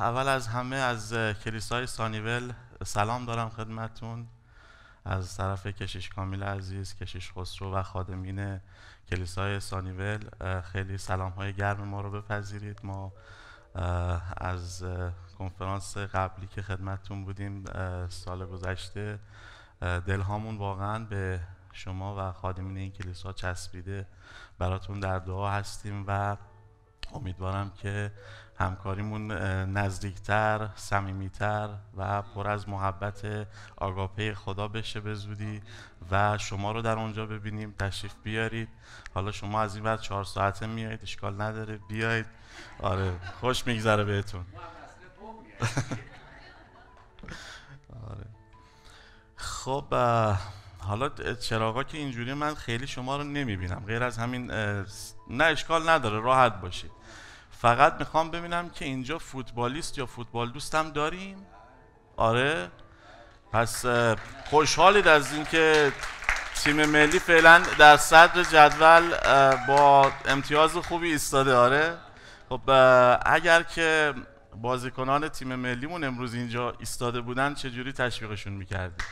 اول از همه از کلیسای سانیول سلام دارم خدمتون از طرف کشیش کامیل عزیز، کشیش خسرو و خادمین کلیسای سانیول. خیلی سلام های گرم ما رو بپذیرید. ما از کنفرانس قبلی که خدمتون بودیم سال گذشته دلهامون واقعا به شما و خادمین این کلیسا چسبیده. براتون در دعا هستیم و امیدوارم که همکاریمون نزدیکتر، صمیمیتر و پر از محبت آگاپه خدا بشه به زودی و شما رو در اونجا ببینیم. تشریف بیارید. حالا شما از این بعد 4 ساعته میایید، اشکال نداره، بیایید. آره خوش میگذره بهتون. آره. خب حالا چراغا که اینجوری من خیلی شما رو نمیبینم، غیر از همین نه اشکال نداره، راحت باشید. فقط میخوام ببینم که اینجا فوتبالیست یا فوتبال دوستم داریم؟ آره؟ پس خوشحالید از اینکه تیم ملی فعلا در صدر جدول با امتیاز خوبی ایستاده. آره؟ خب اگر که بازیکنان تیم ملیمون امروز اینجا ایستاده بودن چجوری تشویقشون میکردیم؟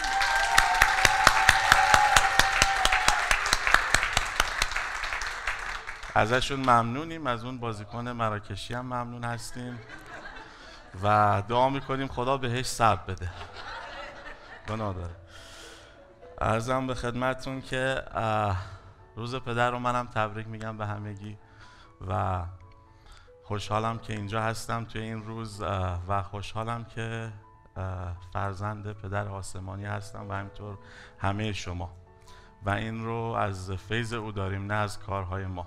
ازشون ممنونیم، از اون بازیکن مراکشی هم ممنون هستیم و دعا میکنیم خدا بهش صبر بده. گناه داره. عرضم به خدمتتون که روز پدر رو منم تبریک میگم به همگی و خوشحالم که اینجا هستم توی این روز و خوشحالم که فرزند پدر آسمانی هستم و همینطور همه شما و این رو از فیض او داریم نه از کارهای ما.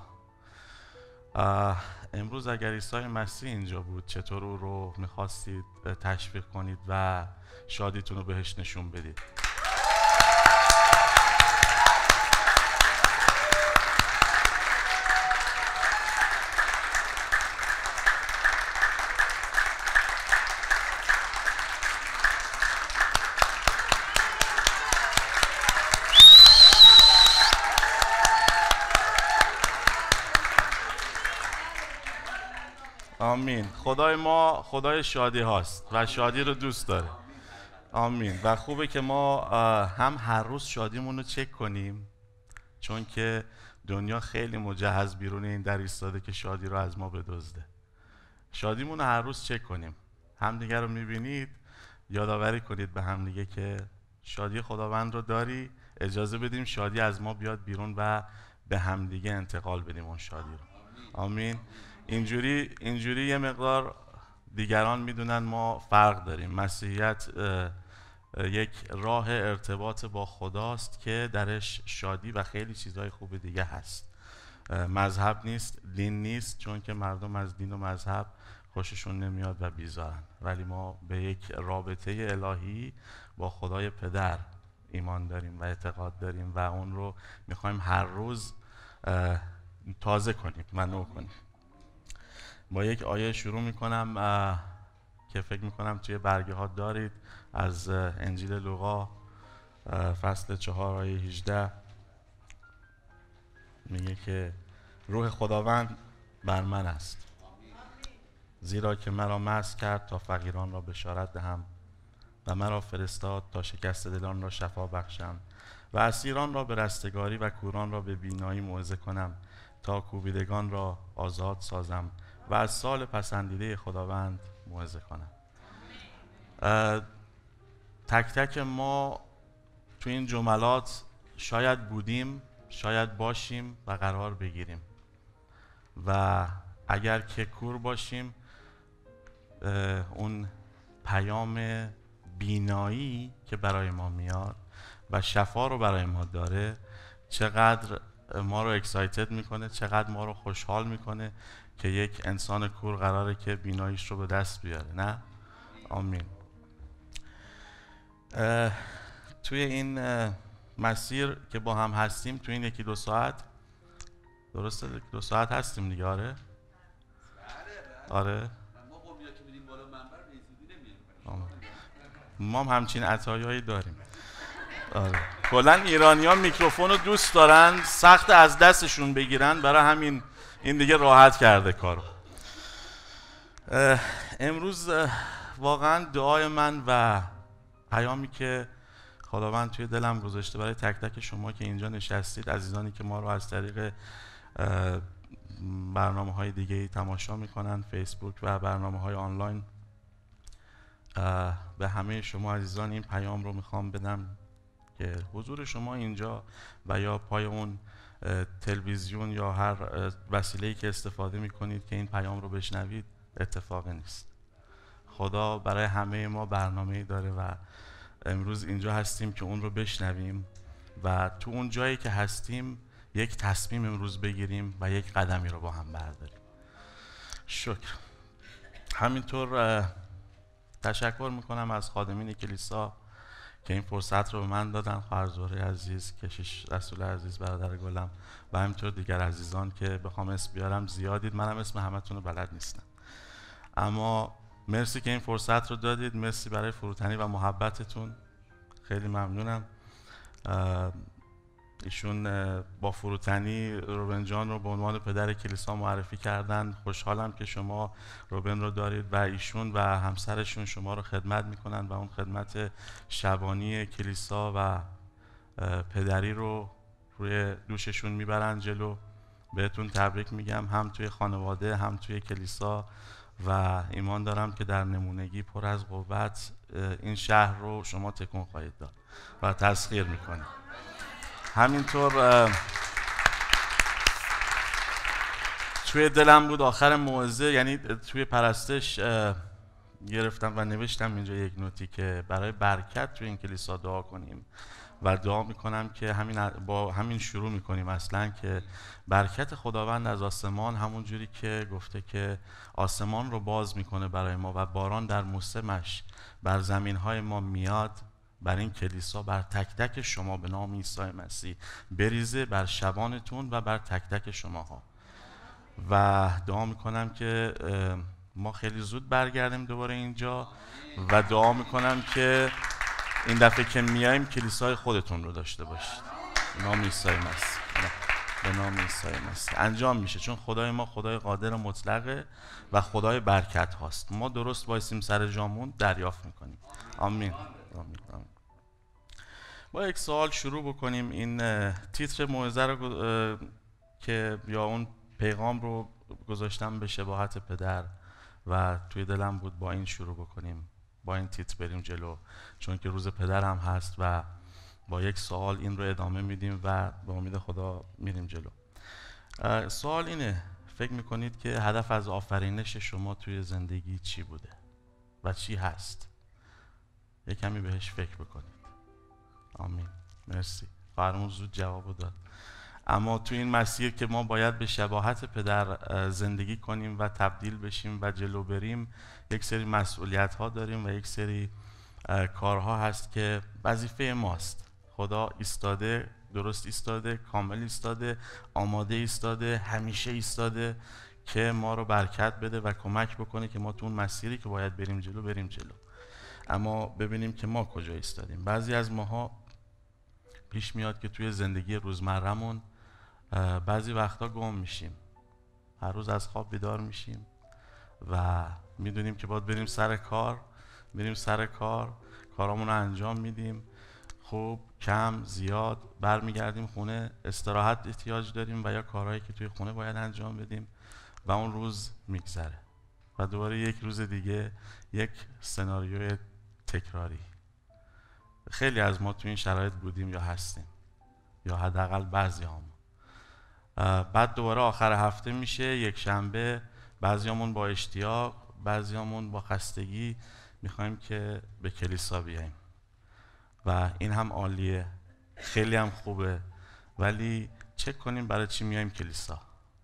امروز اگر عیسی مسیح اینجا بود چطور او رو میخواستید تشویق کنید و شادیتون رو بهش نشون بدید؟ آمین. خدای ما خدای شادی هاست و شادی رو دوست داره. آمین. و خوبه که ما هم هر روز شادیمون رو چک کنیم، چون که دنیا خیلی مجهز بیرون این در ایستاده که شادی رو از ما بدزده. شادیمون رو هر روز چک کنیم. همدیگه رو میبینید یادآوری کنید به همدیگه که شادی خداوند رو داری، اجازه بدیم شادی از ما بیاد بیرون و به همدیگه انتقال بدیم اون شادی رو. آمین. اینجوری یه مقدار دیگران میدونن ما فرق داریم. مسیحیت یک راه ارتباط با خداست که درش شادی و خیلی چیزهای خوب دیگه هست. مذهب نیست، دین نیست، چون که مردم از دین و مذهب خوششون نمیاد و بیزارن، ولی ما به یک رابطه الهی با خدای پدر ایمان داریم و اعتقاد داریم و اون رو میخوایم هر روز تازه کنیم و نو کنیم. با یک آیه شروع میکنم که فکر میکنم توی برگه ها دارید، از انجیل لوقا فصل 4 آیه 18 میگه که روح خداوند بر من است، زیرا که مرا مسح کرد تا فقیران را بشارت دهم و مرا فرستاد تا شکسته دلان را شفا بخشم و اسیران را به رستگاری و کوران را به بینایی موعظه کنم تا کوبیدگان را آزاد سازم و از سال پسندیده خداوند موعظه کنم. تک تک ما تو این جملات شاید بودیم، شاید باشیم و قرار بگیریم و اگر که کور باشیم اون پیام بینایی که برای ما میاد و شفا رو برای ما داره چقدر ما رو اکسایتد میکنه، چقدر ما رو خوشحال میکنه که یک انسان کور قراره که بیناییش رو به دست بیاره. نه؟ آمین. توی این مسیر که با هم هستیم توی این 1-2 ساعت، درسته 2 ساعت هستیم دیگه؟ آره؟ آره؟ ما هم همچین عطایایی داریم. آره. کلاً ایرانی‌ها میکروفون رو دوست دارن، سخت از دستشون بگیرن، برای همین این دیگه راحت کرده کارو. امروز واقعا دعای من و پیامی که خداوند توی دلم گذاشته برای تک تک شما که اینجا نشستید، عزیزانی که ما رو از طریق برنامه‌های دیگه تماشا میکنن، فیسبوک و برنامه‌های آنلاین، به همه شما عزیزان این پیام رو میخوام بدم که حضور شما اینجا و یا پای اون تلویزیون یا هر وسیله‌ای که استفاده میکنید که این پیام رو بشنوید اتفاقی نیست. خدا برای همه ما برنامه‌ای داره و امروز اینجا هستیم که اون رو بشنویم و تو اون جایی که هستیم یک تصمیم امروز بگیریم و یک قدمی رو با هم برداریم. شکر. همینطور تشکر میکنم از خادمین کلیسا که این فرصت رو به من دادن، خواهر زهره عزیز، کشیش رسول عزیز، برادر گلم و همینطور دیگر عزیزان که بخوام اسم بیارم زیادید، منم اسم همتون رو بلد نیستم، اما مرسی که این فرصت رو دادید. مرسی برای فروتنی و محبتتون، خیلی ممنونم. ایشون با فروتنی روبن جان رو به عنوان پدر کلیسا معرفی کردن. خوشحالم که شما روبن رو دارید و ایشون و همسرشون شما رو خدمت میکنن و اون خدمت شبانی کلیسا و پدری رو روی دوششون میبرن جلو. بهتون تبریک میگم، هم توی خانواده هم توی کلیسا، و ایمان دارم که در نمونگی پر از قوت این شهر رو شما تکون خواهید داد و تسخیر میکنید. همینطور توی دلم بود آخر موعظه، یعنی توی پرستش گرفتم و نوشتم اینجا یک نوتی که برای برکت توی این کلیسا دعا کنیم و دعا میکنم که با همین شروع میکنیم اصلا، که برکت خداوند از آسمان همون جوری که گفته که آسمان رو باز میکنه برای ما و باران در موسمش بر زمینهای ما میاد، بر این کلیسا، بر تک تک شما به نام عیسی مسیح بریزه، بر شبانتون و بر تک تک شماها. و دعا میکنم که ما خیلی زود برگردیم دوباره اینجا و دعا میکنم که این دفعه که میایم کلیسای خودتون رو داشته باشید. به نام عیسی مسیح، به نام عیسی مسیح انجام میشه، چون خدای ما خدای قادر مطلقه و خدای برکت هاست. ما درست وایسیم سر جامون دریافت میکنیم. آمین. آمین. آمین. با یک سوال شروع بکنیم. این تیتر موعظه رو که یا اون پیغام رو گذاشتم به شباهت پدر و توی دلم بود با این شروع بکنیم، با این تیتر بریم جلو، چون که روز پدرم هست و با یک سوال این رو ادامه میدیم و به امید خدا میریم جلو. سوال اینه: فکر میکنید که هدف از آفرینش شما توی زندگی چی بوده و چی هست؟ یک کمی بهش فکر بکنید. آمین. مرسی. فرمون زود جواب داد. اما تو این مسیر که ما باید به شباهت پدر زندگی کنیم و تبدیل بشیم و جلو بریم، یک سری مسئولیت ها داریم و یک سری کارها هست که وظیفه ماست. خدا ایستاده، درست ایستاده، کامل ایستاده، آماده ایستاده، همیشه ایستاده که ما رو برکت بده و کمک بکنه که ما تو اون مسیری که باید بریم جلو بریم جلو. اما ببینیم که ما کجا ایستادیم. بعضی از ماها پیش میاد که توی زندگی روزمره‌مون بعضی وقتا گم میشیم. هر روز از خواب بیدار میشیم و میدونیم که باید بریم سر کار، میریم سر کار، کارامون رو انجام میدیم، خوب کم زیاد، برمیگردیم خونه، استراحت احتیاج داریم و یا کارهایی که توی خونه باید انجام بدیم و اون روز میگذره و دوباره یک روز دیگه، یک سناریوی تکراری. خیلی از ما توی این شرایط بودیم یا هستیم، یا حداقل بعضیامون. بعد دوباره آخر هفته میشه، یک شنبه، بعضیامون با اشتیاق، بعضیامون با خستگی میخوایم که به کلیسا بیاییم و این هم عالیه، خیلی هم خوبه، ولی چک کنیم برای چی میایم کلیسا.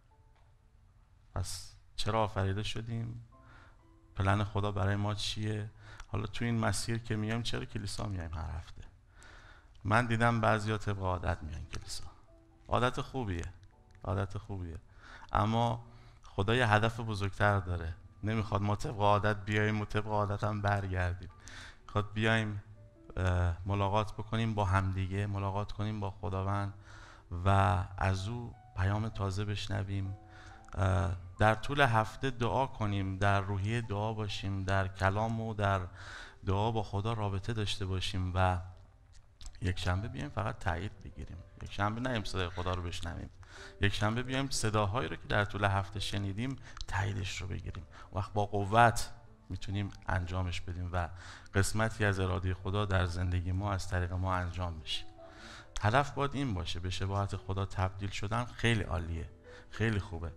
پس چرا آفریده شدیم؟ پلن خدا برای ما چیه؟ حالا تو این مسیر که میایم چرا کلیسا میایم هر هفته؟ من دیدم بعضیا طبق عادت میان کلیسا. عادت خوبیه، عادت خوبیه، اما خدا یه هدف بزرگتر داره. نمیخواد ما طبق عادت بیاییم و طبق عادت هم برگردیم. میخواد بیاییم ملاقات بکنیم با همدیگه، ملاقات کنیم با خداوند و از او پیام تازه بشنویم، در طول هفته دعا کنیم، در روحیه دعا باشیم، در کلام و در دعا با خدا رابطه داشته باشیم و یک شنبه بیایم فقط تایید بگیریم. یک شنبه نیم صدای خدا رو بشنویم، یک شنبه بیایم صداهایی رو که در طول هفته شنیدیم تاییدش رو بگیریم. وقت با قوت میتونیم انجامش بدیم و قسمتی از اراده خدا در زندگی ما از طریق ما انجام بشه. هدف باید این باشه، به شباهت خدا تبدیل شدن خیلی عالیه، خیلی خوبه.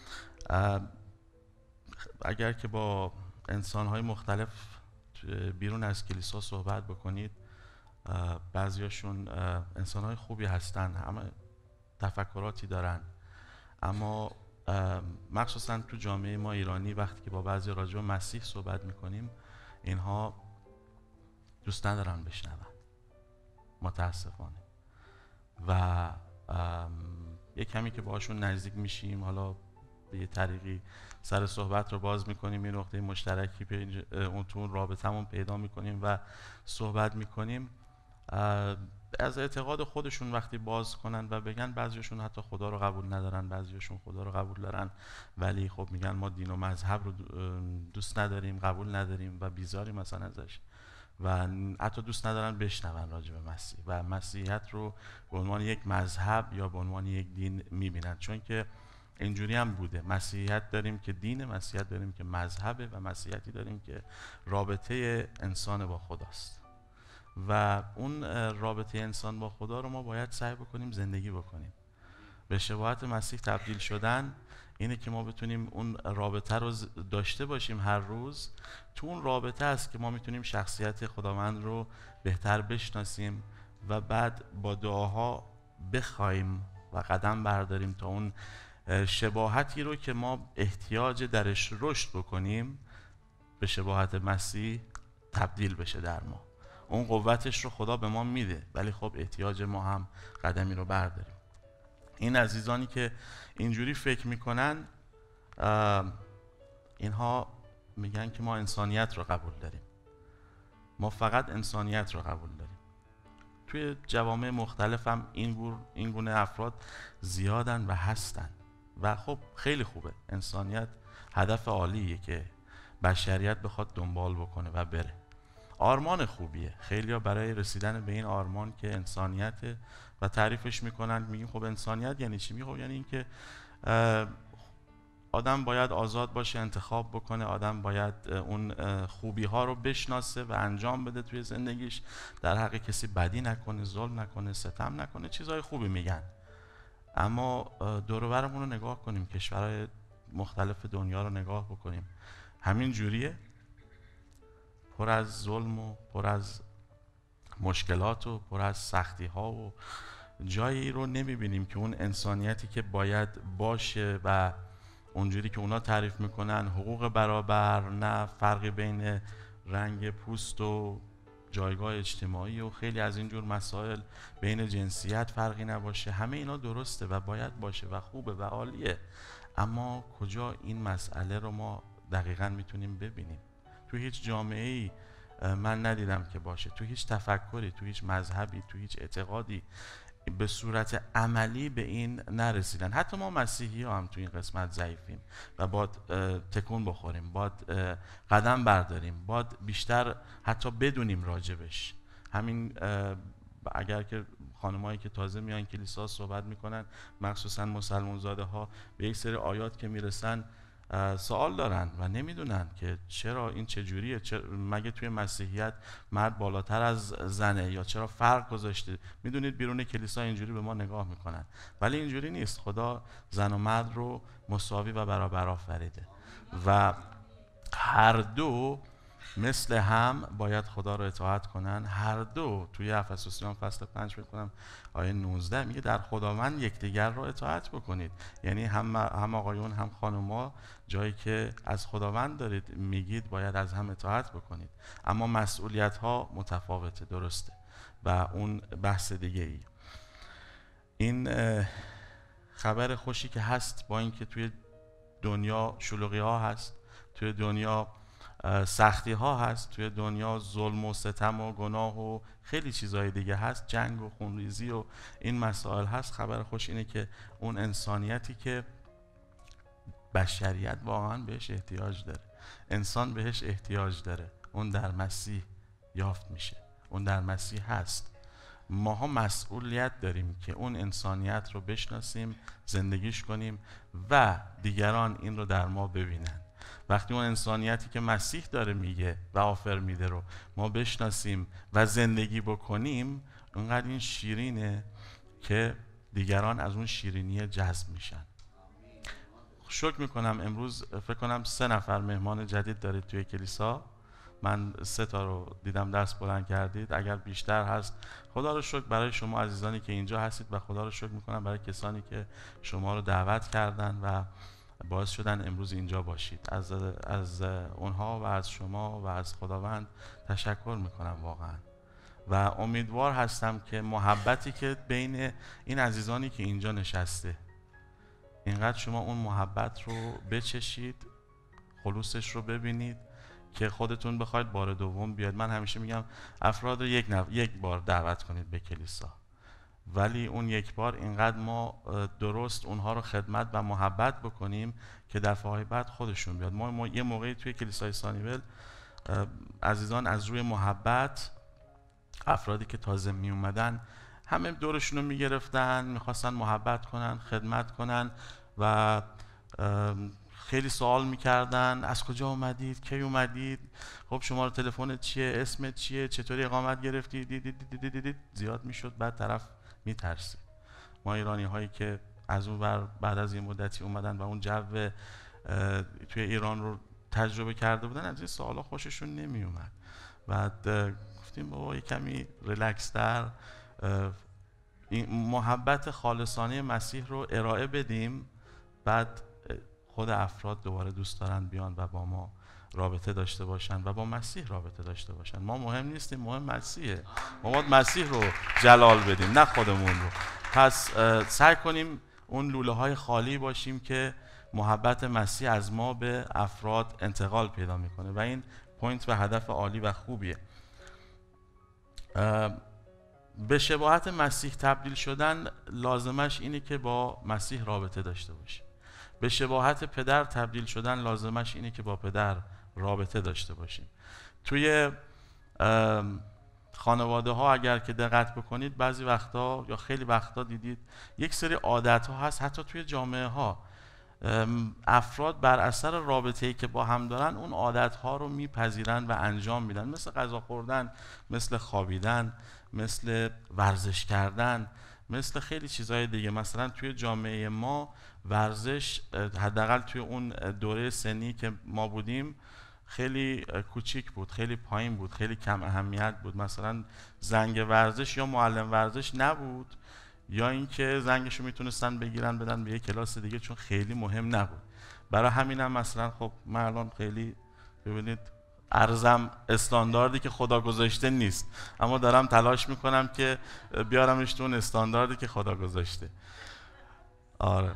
اگر که با انسان‌های مختلف بیرون از کلیسا صحبت بکنید، بعضیاشون انسان‌های خوبی هستن، همه تفکراتی دارن، اما مخصوصا تو جامعه ما ایرانی وقتی که با بعضی راجع به مسیح صحبت میکنیم اینها دوست ندارن بشنون، متاسفانه. و یک کمی که باشون نزدیک میشیم، حالا به یه طریقی سر صحبت رو باز میکنیم، یه نقطه مشترکی اون تو رابطمون پیدا میکنیم و صحبت میکنیم، از اعتقاد خودشون وقتی باز کنن و بگن، بعضیشون حتی خدا رو قبول ندارن، بعضیشون خدا رو قبول دارن ولی خب میگن ما دین و مذهب رو دوست نداریم، قبول نداریم و بیزاریم مثلا ازش و حتی دوست ندارن بشنون راجع به مسیح و مسیحیت رو به عنوان یک مذهب یا به عنوان یک دین میبینن. چون که اینجوری هم بوده، مسیحیت داریم که دین، مسیحیت داریم که مذهبه و مسیحیتی داریم که رابطه انسان با خداست و اون رابطه انسان با خدا رو ما باید سعی بکنیم زندگی بکنیم. به شباهت مسیح تبدیل شدن اینه که ما بتونیم اون رابطه رو داشته باشیم هر روز. تو اون رابطه است که ما میتونیم شخصیت خداوند رو بهتر بشناسیم و بعد با دعاها بخوایم و قدم برداریم تا اون شباهتی رو که ما احتیاج درش رشد بکنیم به شباهت مسیح تبدیل بشه در ما. اون قوتش رو خدا به ما میده ولی خب احتیاج ما هم قدمی رو برداریم. این عزیزانی که اینجوری فکر میکنن اینها میگن که ما انسانیت رو قبول داریم، ما فقط انسانیت رو قبول داریم. توی جوامع مختلف هم این گونه افراد زیادن و هستن و خب خیلی خوبه. انسانیت هدف عالیه که بشریت بخواد دنبال بکنه و بره. آرمان خوبیه، خیلی ها برای رسیدن به این آرمان که انسانیت و تعریفش میکنن میگیم خب انسانیت یعنی چی؟ میگم یعنی این که آدم باید آزاد باشه، انتخاب بکنه، آدم باید اون خوبی ها رو بشناسه و انجام بده توی زندگیش، در حق کسی بدی نکنه، ظلم نکنه، ستم نکنه، چیزهای خوبی میگن. اما دور و برمون رو نگاه کنیم، کشورهای مختلف دنیا رو نگاه بکنیم، همین جوریه، پر از ظلم و پر از مشکلات و پر از سختی ها و جایی رو نمیبینیم که اون انسانیتی که باید باشه و اونجوری که اونا تعریف میکنن، حقوق برابر، نه فرقی بین رنگ پوست و جایگاه اجتماعی و خیلی از اینجور مسائل، بین جنسیت فرقی نباشه، همه اینا درسته و باید باشه و خوبه و عالیه. اما کجا این مسئله رو ما دقیقاً میتونیم ببینیم؟ تو هیچ جامعه‌ای من ندیدم که باشه، تو هیچ تفکری، تو هیچ مذهبی، تو هیچ اعتقادی به صورت عملی به این نرسیدن. حتی ما مسیحی ها هم تو این قسمت ضعیفیم و باید تکون بخوریم، باید قدم برداریم، باید بیشتر حتی بدونیم راجبش. همین اگر که خانمایی که تازه میان کلیسا صحبت میکنن، مخصوصا مسلمان زاده ها، به یک سری آیات که میرسن سوال دارن و نمیدونن که چرا این چجوریه، مگه توی مسیحیت مرد بالاتر از زنه یا چرا فرق گذاشته؟ میدونید بیرون کلیسا اینجوری به ما نگاه میکنن ولی اینجوری نیست. خدا زن و مرد رو مساوی و برابر آفریده و هر دو مثل هم باید خدا رو اطاعت کنن. هر دو توی افسوسیان فصل 5 میکنم آیه 19 میگه در خداوند یکدیگر رو اطاعت بکنید. یعنی هم آقایون هم خانوما جایی که از خداوند دارید میگید باید از هم اطاعت بکنید، اما مسئولیت ها متفاوته، درسته و اون بحث دیگه ای. این خبر خوشی که هست، با اینکه توی دنیا شلوغی ها هست، توی دنیا سختی ها هست، توی دنیا ظلم و ستم و گناه و خیلی چیزهای دیگه هست، جنگ و خونریزی و این مسائل هست، خبر خوش اینه که اون انسانیتی که بشریت واقعا بهش احتیاج داره، انسان بهش احتیاج داره. اون در مسیح یافت میشه، اون در مسیح هست. ماها مسئولیت داریم که اون انسانیت رو بشناسیم، زندگیش کنیم و دیگران این رو در ما ببینن. وقتی اون انسانیتی که مسیح داره میگه و آفر میده رو ما بشناسیم و زندگی بکنیم، اونقدر این شیرینه که دیگران از اون شیرینی جذب میشن. شکر میکنم امروز فکر کنم 3 نفر مهمان جدید دارید توی کلیسا. من 3 تا رو دیدم دست بلند کردید، اگر بیشتر هست خدا رو شکر برای شما عزیزانی که اینجا هستید و خدا رو شکر میکنم برای کسانی که شما رو دعوت کردن و باعث شدن امروز اینجا باشید. از اونها و از شما و از خداوند تشکر میکنم واقعا و امیدوار هستم که محبتی که بین این عزیزانی که اینجا نشسته، اینقدر شما اون محبت رو بچشید، خلوصش رو ببینید که خودتون بخواید بار دوم بیاد. من همیشه میگم افراد رو یک بار دعوت کنید به کلیسا، ولی اون یک بار اینقدر ما درست اونها رو خدمت و محبت بکنیم که دفعه‌های بعد خودشون بیاد. ما یه موقعی توی کلیسای سانیول عزیزان از روی محبت، افرادی که تازه می اومدن همه دورشون رو میگرفتن، میخواستن محبت کنن، خدمت کنن و خیلی سوال میکردن از کجا اومدید، کی اومدید، خب شما رو تلفن چیه، اسمت چیه، چطوری اقامت گرفتی، دیدید زیاد میشد. بعد طرف میترسید. ما ایرانی هایی که از اون بعد از این مدتی اومدن و اون جو توی ایران رو تجربه کرده بودن، از این سوالا خوششون نمی اومد. بعد گفتیم بابا کمی ریلکس تر این محبت خالصانه مسیح رو ارائه بدیم، بعد خود افراد دوباره دوست دارن بیان و با ما رابطه داشته باشن و با مسیح رابطه داشته باشن. ما مهم نیستیم، مهم مسیحه. ما باید مسیح رو جلال بدیم نه خودمون رو. پس سعی کنیم اون لوله های خالی باشیم که محبت مسیح از ما به افراد انتقال پیدا میکنه و این پوینت و هدف عالی و خوبیه. به شباهت مسیح تبدیل شدن لازمش اینه که با مسیح رابطه داشته باشیم. به شباهت پدر تبدیل شدن لازمش اینه که با پدر رابطه داشته باشیم. توی خانواده ها اگر که دقت بکنید بعضی وقتا یا خیلی وقتا دیدید یک سری عادت ها هست، حتی توی جامعه ها افراد بر اثر رابطه‌ای که با هم دارن اون عادت ها رو میپذیرن و انجام میدن، مثل غذا خوردن، مثل خوابیدن، مثل ورزش کردن، مثل خیلی چیزهای دیگه. مثلا توی جامعه ما ورزش حداقل توی اون دوره سنی که ما بودیم خیلی کوچیک بود، خیلی پایین بود، خیلی کم اهمیت بود. مثلا زنگ ورزش یا معلم ورزش نبود، یا اینکه زنگش رو میتونستن بگیرن بدن به یه کلاس دیگه چون خیلی مهم نبود. برای همینم مثلا خب من الان خیلی ببینید ارزم استانداردی که خدا گذاشته نیست، اما دارم تلاش میکنم که بیارمش تو اون استانداردی که خدا گذاشته. آره.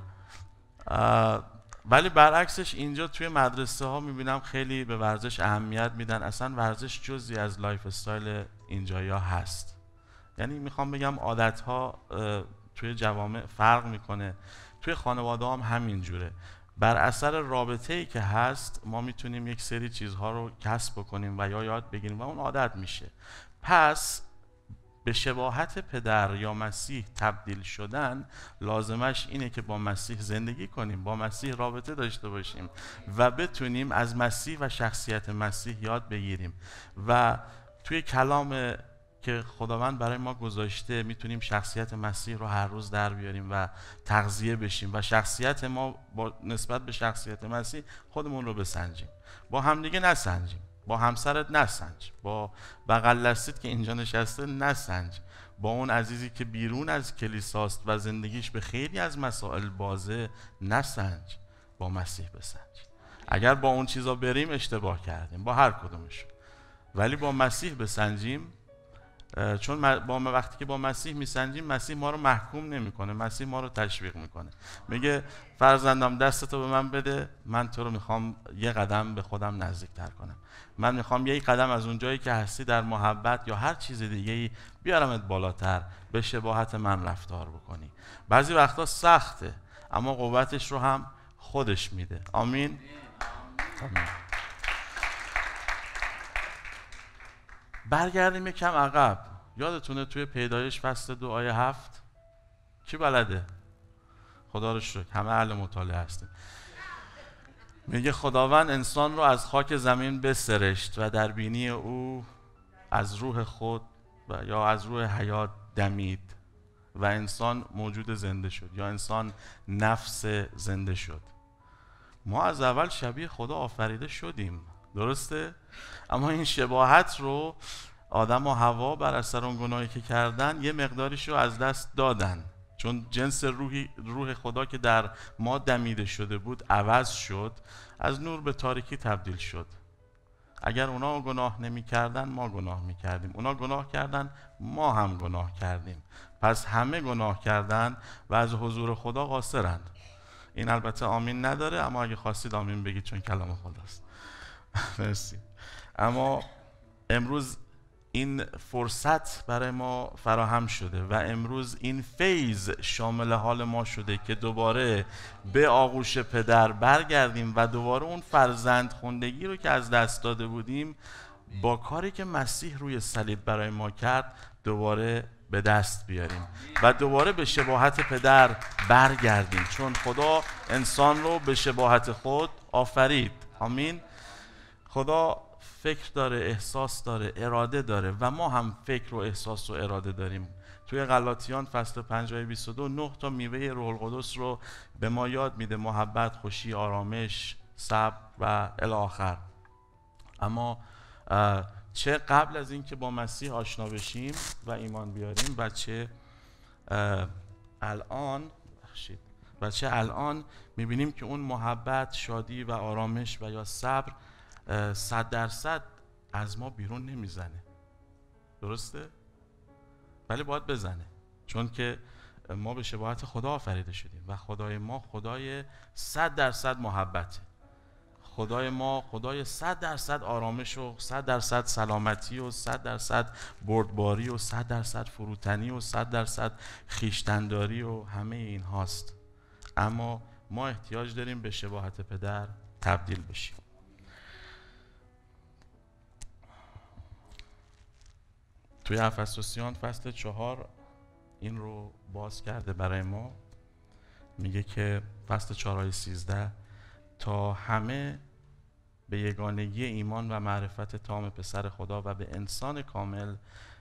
ولی برعکسش اینجا توی مدرسه ها میبینم خیلی به ورزش اهمیت میدن. اصلا ورزش جزئی از لایف استایل اینجایی ها هست. یعنی میخوام بگم عادت ها توی جوامع فرق میکنه، توی خانواده هم همین جوره. بر اثر رابطه‌ای که هست ما میتونیم یک سری چیزها رو کسب بکنیم و یا یاد بگیریم و اون عادت میشه. پس به شباهت پدر یا مسیح تبدیل شدن لازمش اینه که با مسیح زندگی کنیم، با مسیح رابطه داشته باشیم و بتونیم از مسیح و شخصیت مسیح یاد بگیریم و توی کلام که خداوند برای ما گذاشته میتونیم شخصیت مسیح رو هر روز در بیاریم و تغذیه بشیم و شخصیت ما با نسبت به شخصیت مسیح خودمون رو بسنجیم. با همدیگه نسنجیم، با همسرت نسنج، با بغل دستت که اینجا نشسته نسنج، با اون عزیزی که بیرون از کلیساست و زندگیش به خیلی از مسائل بازه نسنج، با مسیح بسنج. اگر با اون چیزا بریم اشتباه کردیم، با هر کدومشون، ولی با مسیح بسنجیم. چون وقتی که با مسیح میسنجیم مسیح ما رو محکوم نمیکنه، مسیح ما رو تشویق میکنه. میگه فرزندم دستتو به من بده، من تو رو میخوام یه قدم به خودم نزدیکتر کنم، من میخوام یه قدم از اون جایی که هستی در محبت یا هر چیز دیگه‌ای بیارمت بالاتر، به شباهت من رفتار بکنی. بعضی وقتا سخته اما قوتش رو هم خودش میده. آمین. آمین. برگردیم یکم عقب. یادتونه توی پیدایش فصل 2 آیه 7 کی بلده؟ خدا رو شکر همه اهل مطالعه هستیم. میگه خداوند انسان رو از خاک زمین بسرشت و در بینی او از روح خود یا از روح حیات دمید و انسان موجود زنده شد یا انسان نفس زنده شد. ما از اول شبیه خدا آفریده شدیم، درسته؟ اما این شباهت رو آدم و حوا بر اثر اون گناهی که کردن یه مقداریش رو از دست دادن، چون جنس روح خدا که در ما دمیده شده بود عوض شد، از نور به تاریکی تبدیل شد. اگر اونا گناه نمی کردن ما گناه می کردیم، اونا گناه کردن ما هم گناه کردیم، پس همه گناه کردن و از حضور خدا قاصرند. این البته آمین نداره، اما اگه خواستید آمین بگید چون کلام خداست. مرسی. اما امروز این فرصت برای ما فراهم شده و امروز این فیض شامل حال ما شده که دوباره به آغوش پدر برگردیم و دوباره اون فرزند خوندگی رو که از دست داده بودیم با کاری که مسیح روی صلیب برای ما کرد دوباره به دست بیاریم و دوباره به شباهت پدر برگردیم، چون خدا انسان رو به شباهت خود آفرید. آمین. خدا فکر داره، احساس داره، اراده داره و ما هم فکر و احساس و اراده داریم. توی غلاطیان فصل 5 آیه 22 9 تا میوه روح القدس رو به ما یاد میده: محبت، خوشی، آرامش، صبر و الی آخر. اما چه قبل از این که با مسیح آشنا بشیم و ایمان بیاریم و چه الان میبینیم که اون محبت، شادی و آرامش و یا صبر 100% از ما بیرون نمیزنه، درسته؟ ولی باید بزنه، چون که ما به شباهت خدا آفریده شدیم و خدای ما خدای 100% محبته. خدای ما خدای 100% آرامش و 100% سلامتی و 100% بردباری و 100% فروتنی و 100% خویشتن‌داری و همه این هاست. اما ما احتیاج داریم به شباهت پدر تبدیل بشیم. توی افسوسیان فصل 4 این رو باز کرده برای ما. میگه که فصل 4 آیه 13 تا همه به یگانگی ایمان و معرفت تام پسر خدا و به انسان کامل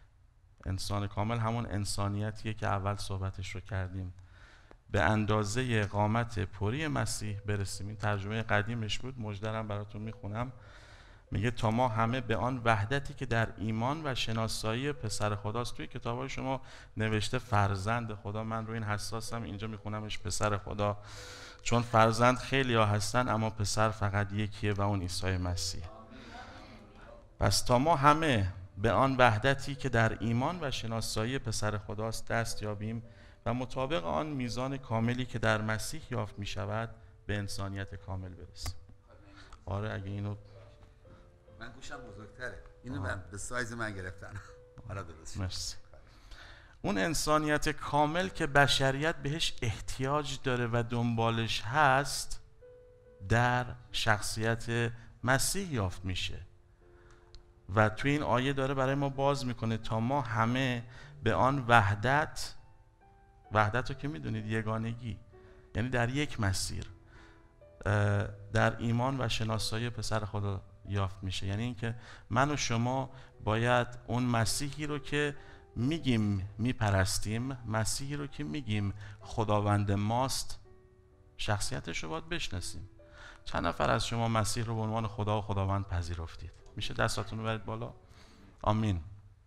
همون انسانیتیه که اول صحبتش رو کردیم، به اندازه قامت پری مسیح برسیم. این ترجمه قدیمش بود، مژدرم براتون میخونم. میگه تا ما همه به آن وحدتی که در ایمان و شناسایی پسر خداست. توی کتابای شما نوشته فرزند خدا، من روی این حساسم، اینجا میخونمش پسر خدا، چون فرزند خیلی ها هستن اما پسر فقط یکیه و اون عیسی مسیح. پس تا ما همه به آن وحدتی که در ایمان و شناسایی پسر خداست دست یابیم و مطابق آن میزان کاملی که در مسیح یافت میشود به انسانیت کامل برسیم. آره اگه اینو من گوشم بزرگتره، اینو به سایز من گرفتن. آره درست. مرسی. اون انسانیت کامل که بشریت بهش احتیاج داره و دنبالش هست در شخصیت مسیح یافت میشه و توی این آیه داره برای ما باز میکنه تا ما همه به آن وحدت رو که میدونید یگانگی، یعنی در یک مسیر، در ایمان و شناسایی پسر خدا یافت میشه. یعنی اینکه من و شما باید اون مسیحی رو که میگیم میپرستیم، مسیحی رو که میگیم خداوند ماست، شخصیتش رو باید بشناسیم. چند نفر از شما مسیح رو به عنوان خدا و خداوند پذیرفتید؟ میشه دستاتون رو برید بالا؟ آمین.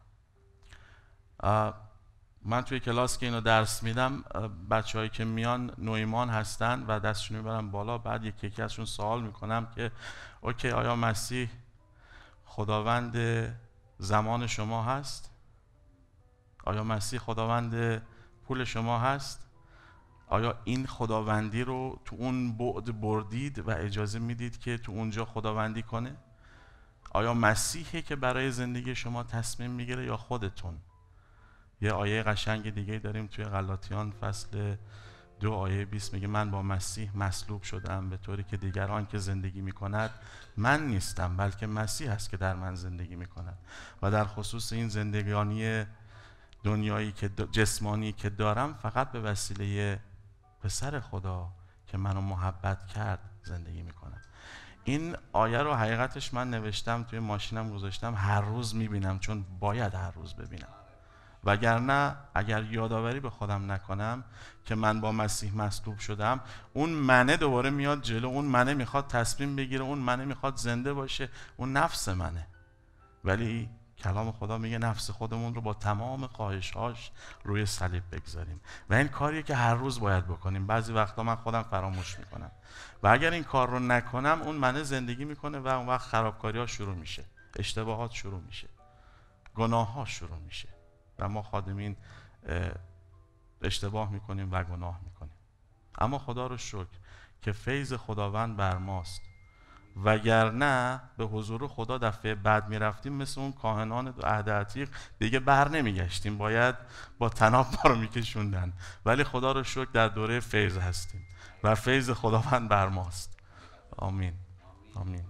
من توی کلاس که اینو درس میدم، بچه‌هایی که میان نوایمان هستن و دستشون میبرم بالا، بعد یکی ازشون سوال میکنم که اوکی، آیا مسیح خداوند زمان شما هست؟ آیا مسیح خداوند پول شما هست؟ آیا این خداوندی رو تو اون بعد بردید و اجازه میدید که تو اونجا خداوندی کنه؟ آیا مسیحی که برای زندگی شما تصمیم میگیره یا خودتون؟ یه آیه قشنگ دیگه داریم توی غلاطیان فصل 2 آیه 20 میگه من با مسیح مصلوب شدم، به طوری که دیگران که زندگی میکند من نیستم بلکه مسیح است که در من زندگی میکند. و در خصوص این زندگانی دنیایی که جسمانی که دارم فقط به وسیله پسر خدا که منو محبت کرد زندگی میکنم. این آیه رو حقیقتش من نوشتم توی ماشینم گذاشتم، هر روز میبینم، چون باید هر روز ببینم، وگرنه اگر یادآوری به خودم نکنم که من با مسیح مصلوب شدم، اون منه دوباره میاد جلو، اون منه میخواد تصمیم بگیره، اون منه میخواد زنده باشه، اون نفس منه. ولی کلام خدا میگه نفس خودمون رو با تمام خواهش‌هاش روی صلیب بگذاریم و این کاریه که هر روز باید بکنیم. بعضی وقتا من خودم فراموش میکنم و اگر این کار رو نکنم اون منه زندگی میکنه و اون وقت خرابکاری‌ها شروع میشه، اشتباهات شروع میشه، گناه‌ها شروع میشه و ما خادمین اشتباه میکنیم و گناه میکنیم. اما خدا رو شکر که فیض خداوند بر ماست، وگرنه به حضور خدا دفعه بعد میرفتیم مثل اون کاهنان عهد عتیق دیگه بر نمیگشتیم، باید با طناب ما رو میکشوندن. ولی خدا رو شکر در دوره فیض هستیم و فیض خداوند بر ماست. آمین آمین.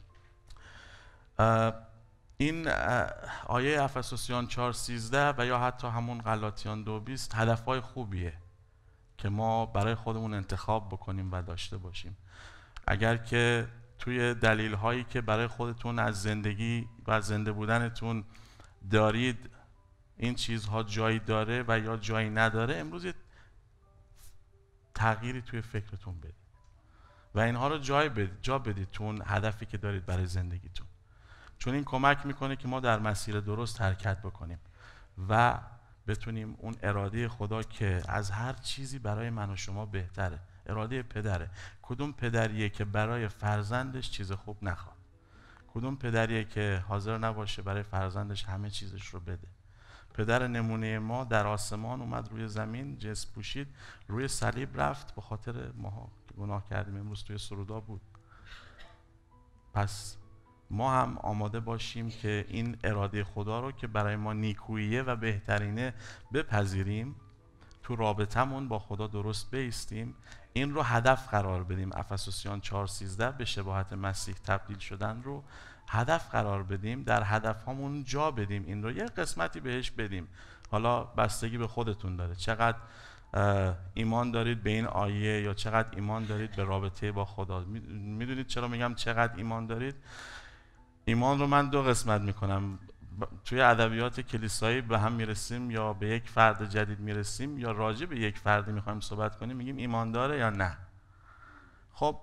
این آیه افسوسیان 4:13 و یا حتی همون غلاطیان 2:20 هدفهای خوبیه که ما برای خودمون انتخاب بکنیم و داشته باشیم. اگر که توی دلیل هایی که برای خودتون از زندگی و زنده بودنتون دارید این چیزها جایی داره و یا جایی نداره، امروز یه تغییری توی فکرتون بدید و اینها رو جا بدید تو اون هدفی که دارید برای زندگیتون، چون این کمک میکنه که ما در مسیر درست حرکت بکنیم و بتونیم اون اراده خدا که از هر چیزی برای من و شما بهتره، اراده پدره. کدوم پدریه که برای فرزندش چیز خوب نخواد؟ کدوم پدریه که حاضر نباشه برای فرزندش همه چیزش رو بده؟ پدر نمونه ما در آسمان اومد روی زمین، جسم پوشید، روی صلیب رفت به خاطر ما که گناه کردیم. امروز توی سرودا بود. پس ما هم آماده باشیم که این اراده خدا رو که برای ما نیکوییه و بهترینه بپذیریم، تو رابطمون با خدا درست بایستیم، این رو هدف قرار بدیم. افسوسیان 4:13 به شباهت مسیح تبدیل شدن رو هدف قرار بدیم، در هدف هامون جا بدیم، این رو یه قسمتی بهش بدیم. حالا بستگی به خودتون داره چقدر ایمان دارید به این آیه یا چقدر ایمان دارید به رابطه با خدا. میدونید چرا میگم چقدر ایمان دارید؟ ایمان رو من 2 قسمت میکنم. توی ادبیات کلیسایی به هم میرسیم یا به یک فرد جدید میرسیم یا راجع به یک فردی میخوایم صحبت کنیم میگیم ایمان داره یا نه. خب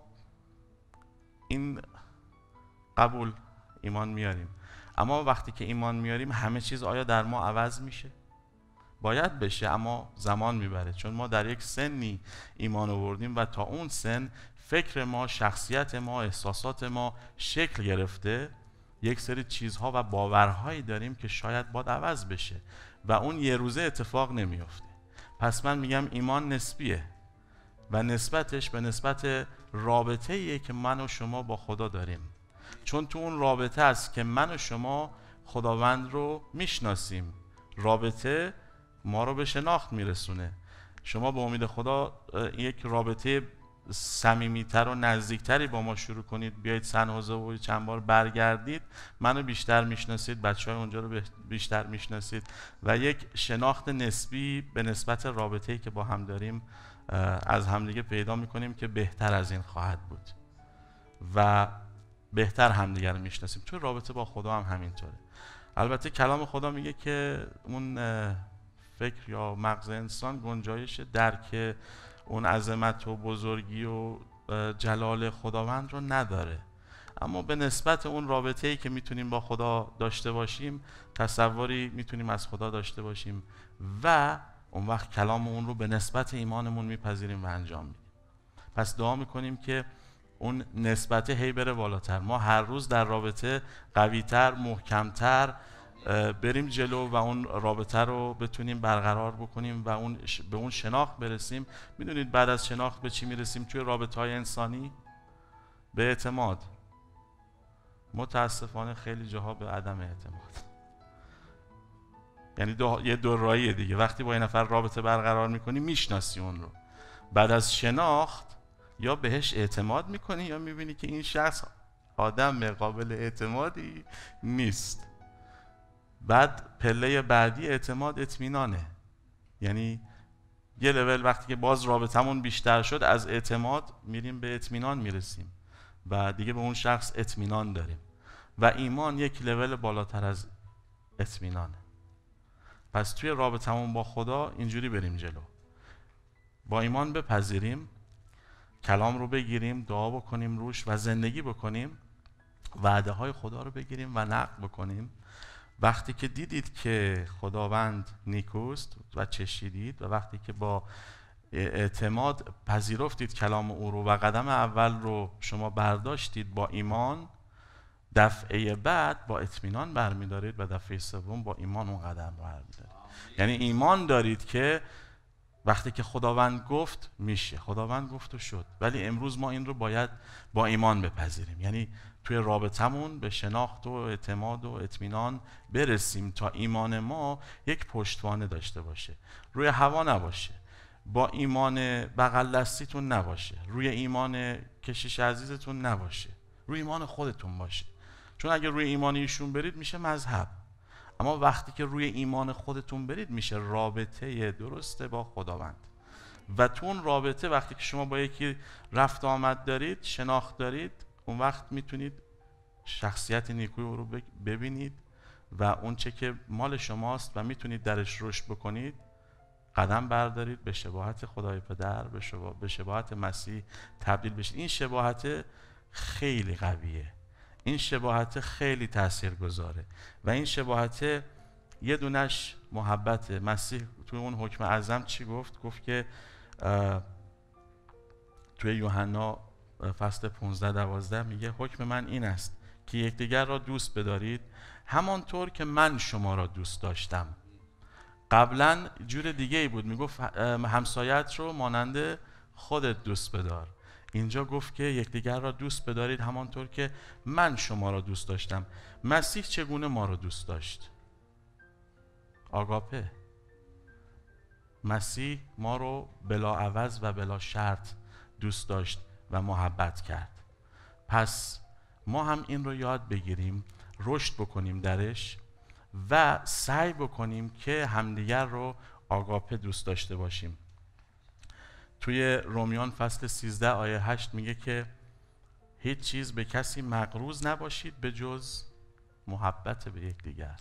این قبول، ایمان میاریم، اما وقتی که ایمان میاریم همه چیز آیا در ما عوض میشه؟ باید بشه، اما زمان میبره، چون ما در یک سنی ایمان آوردیم و تا اون سن فکر ما، شخصیت ما، احساسات ما شکل گرفته، یک سری چیزها و باورهایی داریم که شاید باید عوض بشه و اون یه روزه اتفاق نمیافته. پس من میگم ایمان نسبیه و نسبتش به نسبت رابطه‌ایه که من و شما با خدا داریم، چون تو اون رابطه است که من و شما خداوند رو میشناسیم. رابطه ما رو به شناخت میرسونه. شما به امید خدا یک رابطه صمیمیتر و نزدیکتری با ما شروع کنید، بیایید سن حوزه و چند بار برگردید، منو بیشتر میشناسید، بچهای اونجا رو بیشتر میشناسید و یک شناخت نسبی به نسبت رابطه‌ای که با هم داریم از همدیگه پیدا میکنیم که بهتر از این خواهد بود و بهتر همدیگه رو میشناسیم. توی رابطه با خدا هم همینطوره. البته کلام خدا میگه که اون فکر یا مغز انسان گنجایش درک اون عظمت و بزرگی و جلال خداوند رو نداره، اما به نسبت اون رابطه‌ای که میتونیم با خدا داشته باشیم، تصوری میتونیم از خدا داشته باشیم و اون وقت کلام اون رو به نسبت ایمانمون میپذیریم و انجام میدیم. پس دعا میکنیم که اون نسبت هی بره بالاتر، ما هر روز در رابطه قویتر، محکمتر بریم جلو و اون رابطه رو بتونیم برقرار بکنیم و به اون شناخت برسیم. میدونید بعد از شناخت به چی میرسیم توی رابطه‌های انسانی؟ به اعتماد. متاسفانه خیلی جاها به عدم اعتماد. یعنی یه دو راهیه دیگه. وقتی با این نفر رابطه برقرار میکنی میشناسی اون رو، بعد از شناخت یا بهش اعتماد میکنی یا میبینی که این شخص آدم قابل اعتمادی نیست. بعد پله بعدی اعتماد اطمینانه، یعنی یه لول وقتی که باز رابطمون بیشتر شد از اعتماد میریم به اطمینان میرسیم و دیگه به اون شخص اطمینان داریم و ایمان یک لول بالاتر از اطمینانه. پس توی رابطمون با خدا اینجوری بریم جلو، با ایمان بپذیریم، کلام رو بگیریم، دعا بکنیم روش و زندگی بکنیم، وعده های خدا رو بگیریم و نقد بکنیم. وقتی که دیدید که خداوند نیکوست و چشیدید و وقتی که با اعتماد پذیرفتید کلام او رو و قدم اول رو شما برداشتید با ایمان، دفعه بعد با اطمینان برمیدارید و دفعه سوم با ایمان اون قدم رو برمیدارید. یعنی ایمان دارید که وقتی که خداوند گفت میشه، خداوند گفت و شد. ولی امروز ما این رو باید با ایمان بپذیریم، یعنی توی رابطمون به شناخت و اعتماد و اطمینان برسیم تا ایمان ما یک پشتوانه داشته باشه، روی هوا نباشه، با ایمان بغل دستیتون نباشه، روی ایمان کشیش عزیزتون نباشه، روی ایمان خودتون باشه. چون اگر روی ایمان ایشون برید میشه مذهب، اما وقتی که روی ایمان خودتون برید میشه رابطه درسته با خداوند. و تو اون رابطه وقتی که شما با یکی رفت آمد دارید، شناخت دارید، اون وقت میتونید شخصیت نیکوی او رو ببینید و اون چه که مال شماست و میتونید درش رشد بکنید، قدم بردارید، به شباهت خدای پدر، به شباهت مسیح تبدیل بشید. این شباهت خیلی قویه، این شباهت خیلی تاثیرگذاره و این شباهت یه دونش محبت. مسیح توی اون حکم اعظم چی گفت؟ گفت که توی یوحنا فصل 15-12 میگه حکم من این است که یکدیگر را دوست بدارید همانطور که من شما را دوست داشتم. قبلا جور دیگه ای بود، میگفت همسایت رو مانند خودت دوست بدار. اینجا گفت که یکدیگر را دوست بدارید همانطور که من شما را دوست داشتم. مسیح چگونه ما را دوست داشت؟ آگاپه. مسیح ما رو بلا عوض و بلا شرط دوست داشت و محبت کرد. پس ما هم این رو یاد بگیریم، رشد بکنیم درش و سعی بکنیم که همدیگر رو آگاپه دوست داشته باشیم. توی رومیان فصل 13 آیه 8 میگه که هیچ چیز به کسی مغروض نباشید به جز محبت به یکدیگر.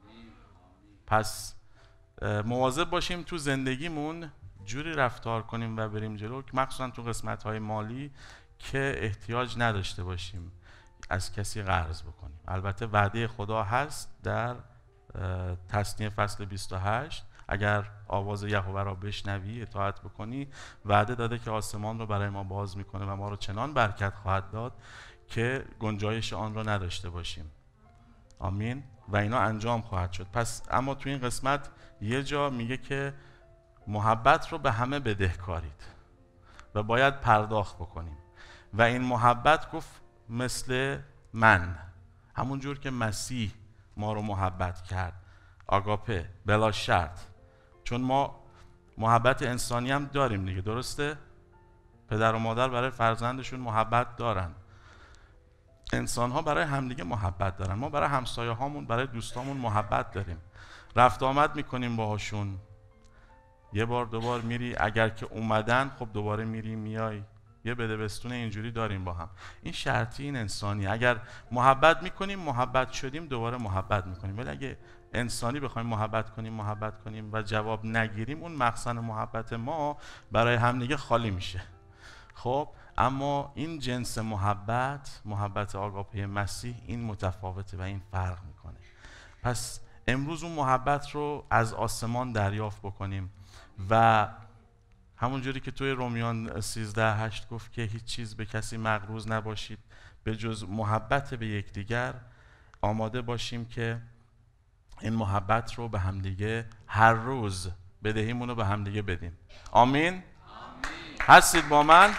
پس مواظب باشیم تو زندگیمون جوری رفتار کنیم و بریم جلو، مخصوصا تو قسمت‌های مالی، که احتیاج نداشته باشیم از کسی قرض بکنیم. البته وعده خدا هست در تثنیه فصل 28 اگر آواز یهوه را بشنوی، اطاعت بکنی، وعده داده که آسمان رو برای ما باز میکنه و ما رو چنان برکت خواهد داد که گنجایش آن را نداشته باشیم. آمین. و اینا انجام خواهد شد. پس اما تو این قسمت یه جا میگه که محبت رو به همه بدهکارید و باید پرداخت بکنیم و این محبت گفت مثل من، همون جور که مسیح ما رو محبت کرد، آگاپه، بلا شرط. چون ما محبت انسانی هم داریم دیگه، درسته؟ پدر و مادر برای فرزندشون محبت دارن، انسان ها برای همدیگه محبت دارن، ما برای همسایه هامون، برای دوستامون محبت داریم، رفت آمد میکنیم باهاشون، یه بار دوبار میری، اگر که اومدن خب دوباره میری میای، یه بدبستون اینجوری داریم با هم. این شرطی، این انسانی. اگر محبت میکنیم، محبت شدیم، دوباره محبت میکنیم. ولی اگه انسانی بخوایم محبت کنیم و جواب نگیریم، اون مخزن محبت ما برای همدیگه خالی میشه. خب اما این جنس محبت آگاپه مسیح، این متفاوته و این فرق میکنه. پس امروز اون محبت رو از آسمان دریافت بکنیم و همونجوری که توی رومیان 13:8 گفت که هیچ چیز به کسی مغروض نباشید به جز محبت به یکدیگر، آماده باشیم که این محبت رو به همدیگه هر روز بدهیمون رو به همدیگه بدیم. آمین؟ هستید با من؟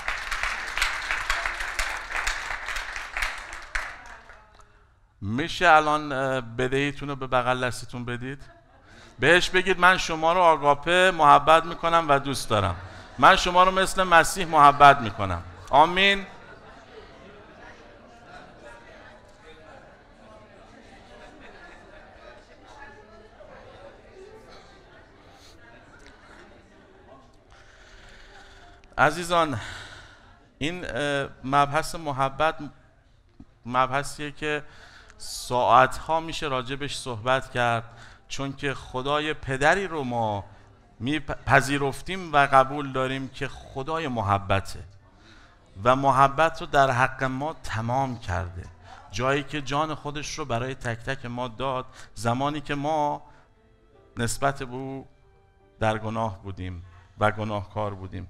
میشه الان بدهیتون رو به بغل دستتون بدید؟ بهش بگید من شما رو آگاپه محبت میکنم و دوست دارم. من شما رو مثل مسیح محبت میکنم. آمین. عزیزان، این مبحث محبت مبحثیه که ساعتها میشه راجبش صحبت کرد، چون که خدای پدری رو ما پذیرفتیم و قبول داریم که خدای محبته و محبت رو در حق ما تمام کرده، جایی که جان خودش رو برای تک تک ما داد زمانی که ما نسبت به او در گناه بودیم و گناهکار بودیم.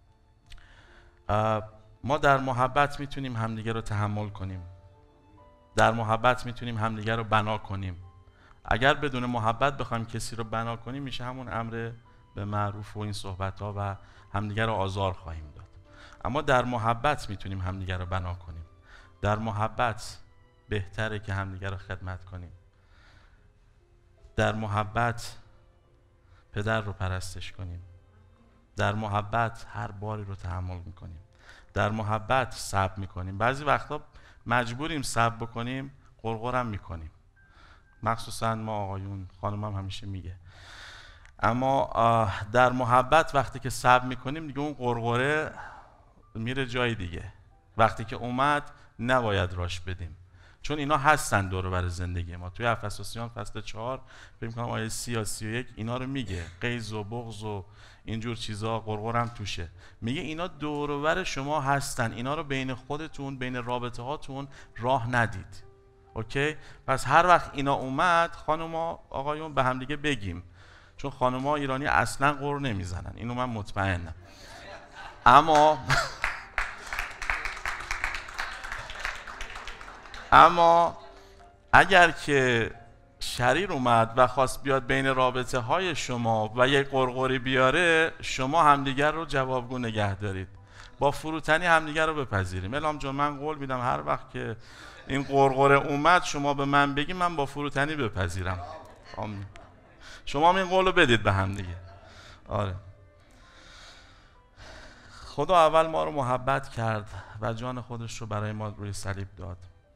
ما در محبت میتونیم همدیگه رو تحمل کنیم، در محبت میتونیم همدیگه رو بنا کنیم. اگر بدون محبت بخوایم کسی رو بنا کنیم میشه همون امر به معروف و این صحبت ها و همدیگه رو آزار خواهیم داد. اما در محبت میتونیم همدیگه رو بنا کنیم. در محبت بهتره که همدیگه رو خدمت کنیم. در محبت پدر رو پرستش کنیم. در محبت هر باری رو تحمل میکنیم. در محبت صبر میکنیم. بعضی وقتا مجبوریم صبر بکنیم، غرغرم میکنیم، مخصوصا ما آقایون، خانم هم همیشه میگه. اما در محبت وقتی که صبر میکنیم دیگه اون غرغره میره جای دیگه. وقتی که اومد نباید راش بدیم، چون اینا هستن دور بر زندگی ما. توی افسوسیان فصل 4 فکر می‌کنم آیه 30 یا 31 اینا رو میگه. غیظ و بغض و اینجور چیزا، غرغرم توشه. میگه اینا دور بر شما هستن، اینا رو بین خودتون، بین رابطه هاتون راه ندید. اوکی؟ پس هر وقت اینا اومد، خانوما آقایون به هم دیگه بگیم، چون خانوما ایرانی اصلا غر نمیزنن، اینو من مطمئنم. اما اگر که شریر اومد و خواست بیاد بین رابطه های شما و یک قرقری بیاره، شما همدیگر رو جوابگو نگه دارید، با فروتنی همدیگر رو بپذیریم. الهام جان من قول میدم هر وقت که این قرقره اومد شما به من بگی، من با فروتنی بپذیرم. آمین. شما هم این قول رو بدید به هم دیگه. آره. خدا اول ما رو محبت کرد و جان خودش رو برای ما روی صلیب داد.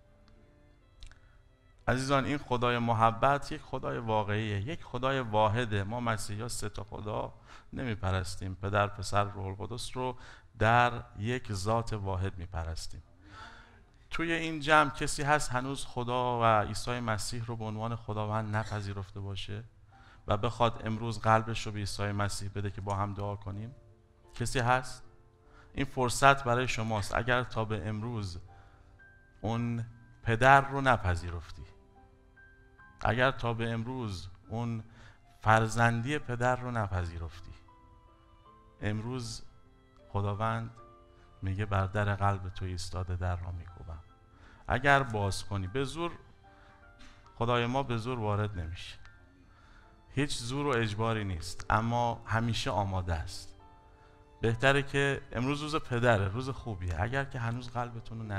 عزیزان، این خدای محبت یک خدای واقعیه، یک خدای واحده. ما مسیحی‌ها سه تا خدا نمیپرستیم، پدر، پسر، روح القدس رو در یک ذات واحد میپرستیم. توی این جمع کسی هست هنوز خدا و عیسی مسیح رو به عنوان خداوند نپذیرفته باشه و بخواد امروز قلبش رو به عیسی مسیح بده که با هم دعا کنیم؟ کسی هست؟ این فرصت برای شماست. اگر تا به امروز اون پدر رو نپذیرفتی، اگر تا به امروز اون فرزندی پدر رو نپذیرفتی، امروز خداوند میگه بر در قلب تو ایستاده، در را میکوبم. اگر باز کنی، به زور خدای ما به زور وارد نمیشه، هیچ زور و اجباری نیست، اما همیشه آماده است. بهتره که امروز روز پدره، روز خوبیه. اگر که هنوز قلبتون رو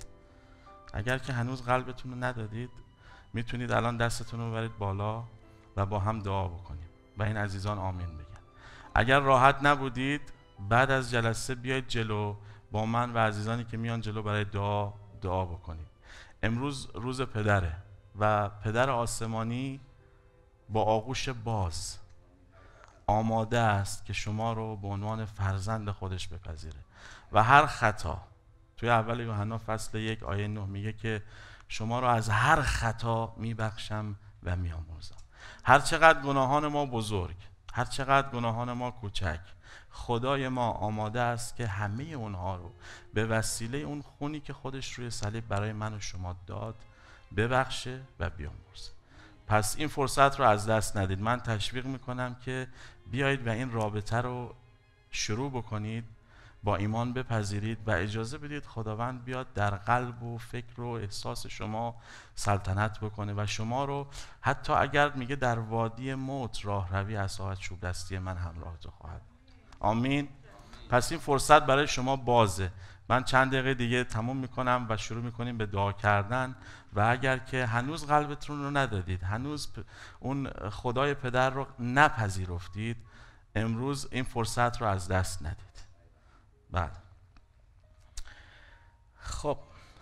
ندادید، میتونید الان دستتون رو ببرید بالا و با هم دعا بکنیم و این عزیزان آمین بگن. اگر راحت نبودید بعد از جلسه بیاید جلو با من و عزیزانی که میان جلو برای دعا بکنید. امروز روز پدره و پدر آسمانی با آغوش باز آماده است که شما رو به عنوان فرزند خودش بپذیره و هر خطا، توی اول یوحنا فصل 1 آیه 9 میگه که شما رو از هر خطا میبخشم و میآمرزم. هر چقدر گناهان ما بزرگ، هر چقدر گناهان ما کوچک، خدای ما آماده است که همه اونها رو به وسیله اون خونی که خودش روی صلیب برای من و شما داد ببخشه و بیامرزه. پس این فرصت رو از دست ندید. من تشویق میکنم که بیایید و این رابطه رو شروع بکنید، با ایمان بپذیرید و اجازه بدید خداوند بیاد در قلب و فکر و احساس شما سلطنت بکنه و شما رو حتی اگر میگه در وادی موت راه روی، عصا چوب دستی من همراه تو خواهد. آمین. پس این فرصت برای شما بازه. من چند دقیقه دیگه تموم میکنم و شروع میکنیم به دعا کردن و اگر که هنوز قلبتون رو ندادید، هنوز اون خدای پدر رو نپذیرفتید، امروز این فرصت رو از دست ندید. بله. خب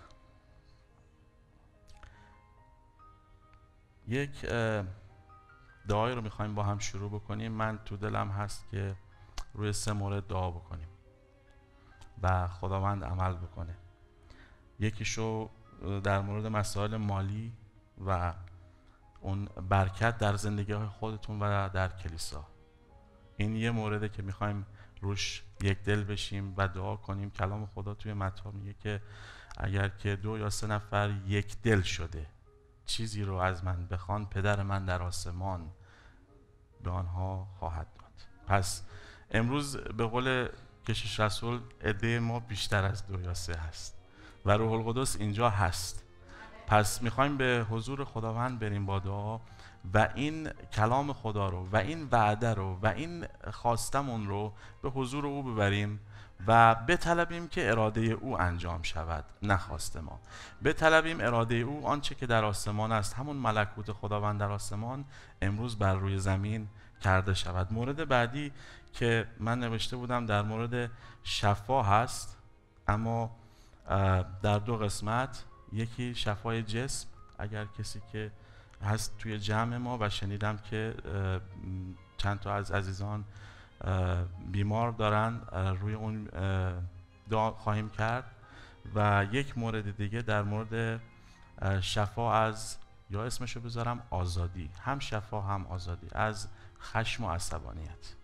یک دعایی رو میخوایم با هم شروع بکنیم. من تو دلم هست که روی 3 مورد دعا بکنیم و خداوند عمل بکنه. یکیشو در مورد مسائل مالی و اون برکت در زندگی های خودتون و در کلیسا. این یه مورده که میخوایم روش یک دل بشیم و دعا کنیم. کلام خدا توی متی میگه که اگر که 2 یا 3 نفر یک دل شده چیزی رو از من بخوان، پدر من در آسمان به آنها خواهد داد. پس امروز به قول کشیش رسول عده ما بیشتر از 2 یا 3 هست و روح القدس اینجا هست. پس میخوایم به حضور خداوند بریم با دعا و این کلام خدا رو و این وعده رو و این خواستمون رو به حضور او ببریم و بطلبیم که اراده او انجام شود، نه خواست ما. بطلبیم اراده او، آنچه که در آسمان است، همون ملکوت خداوند در آسمان امروز بر روی زمین کرده شود. مورد بعدی که من نوشته بودم در مورد شفا هست، اما در 2 قسمت. یکی شفای جسم، اگر کسی که هست توی جمع ما و شنیدم که چند تا از عزیزان بیمار دارن، روی اون دعا خواهیم کرد. و یک مورد دیگه در مورد شفا از، یا اسمشو بذارم آزادی، هم شفا هم آزادی از خشم و عصبانیت.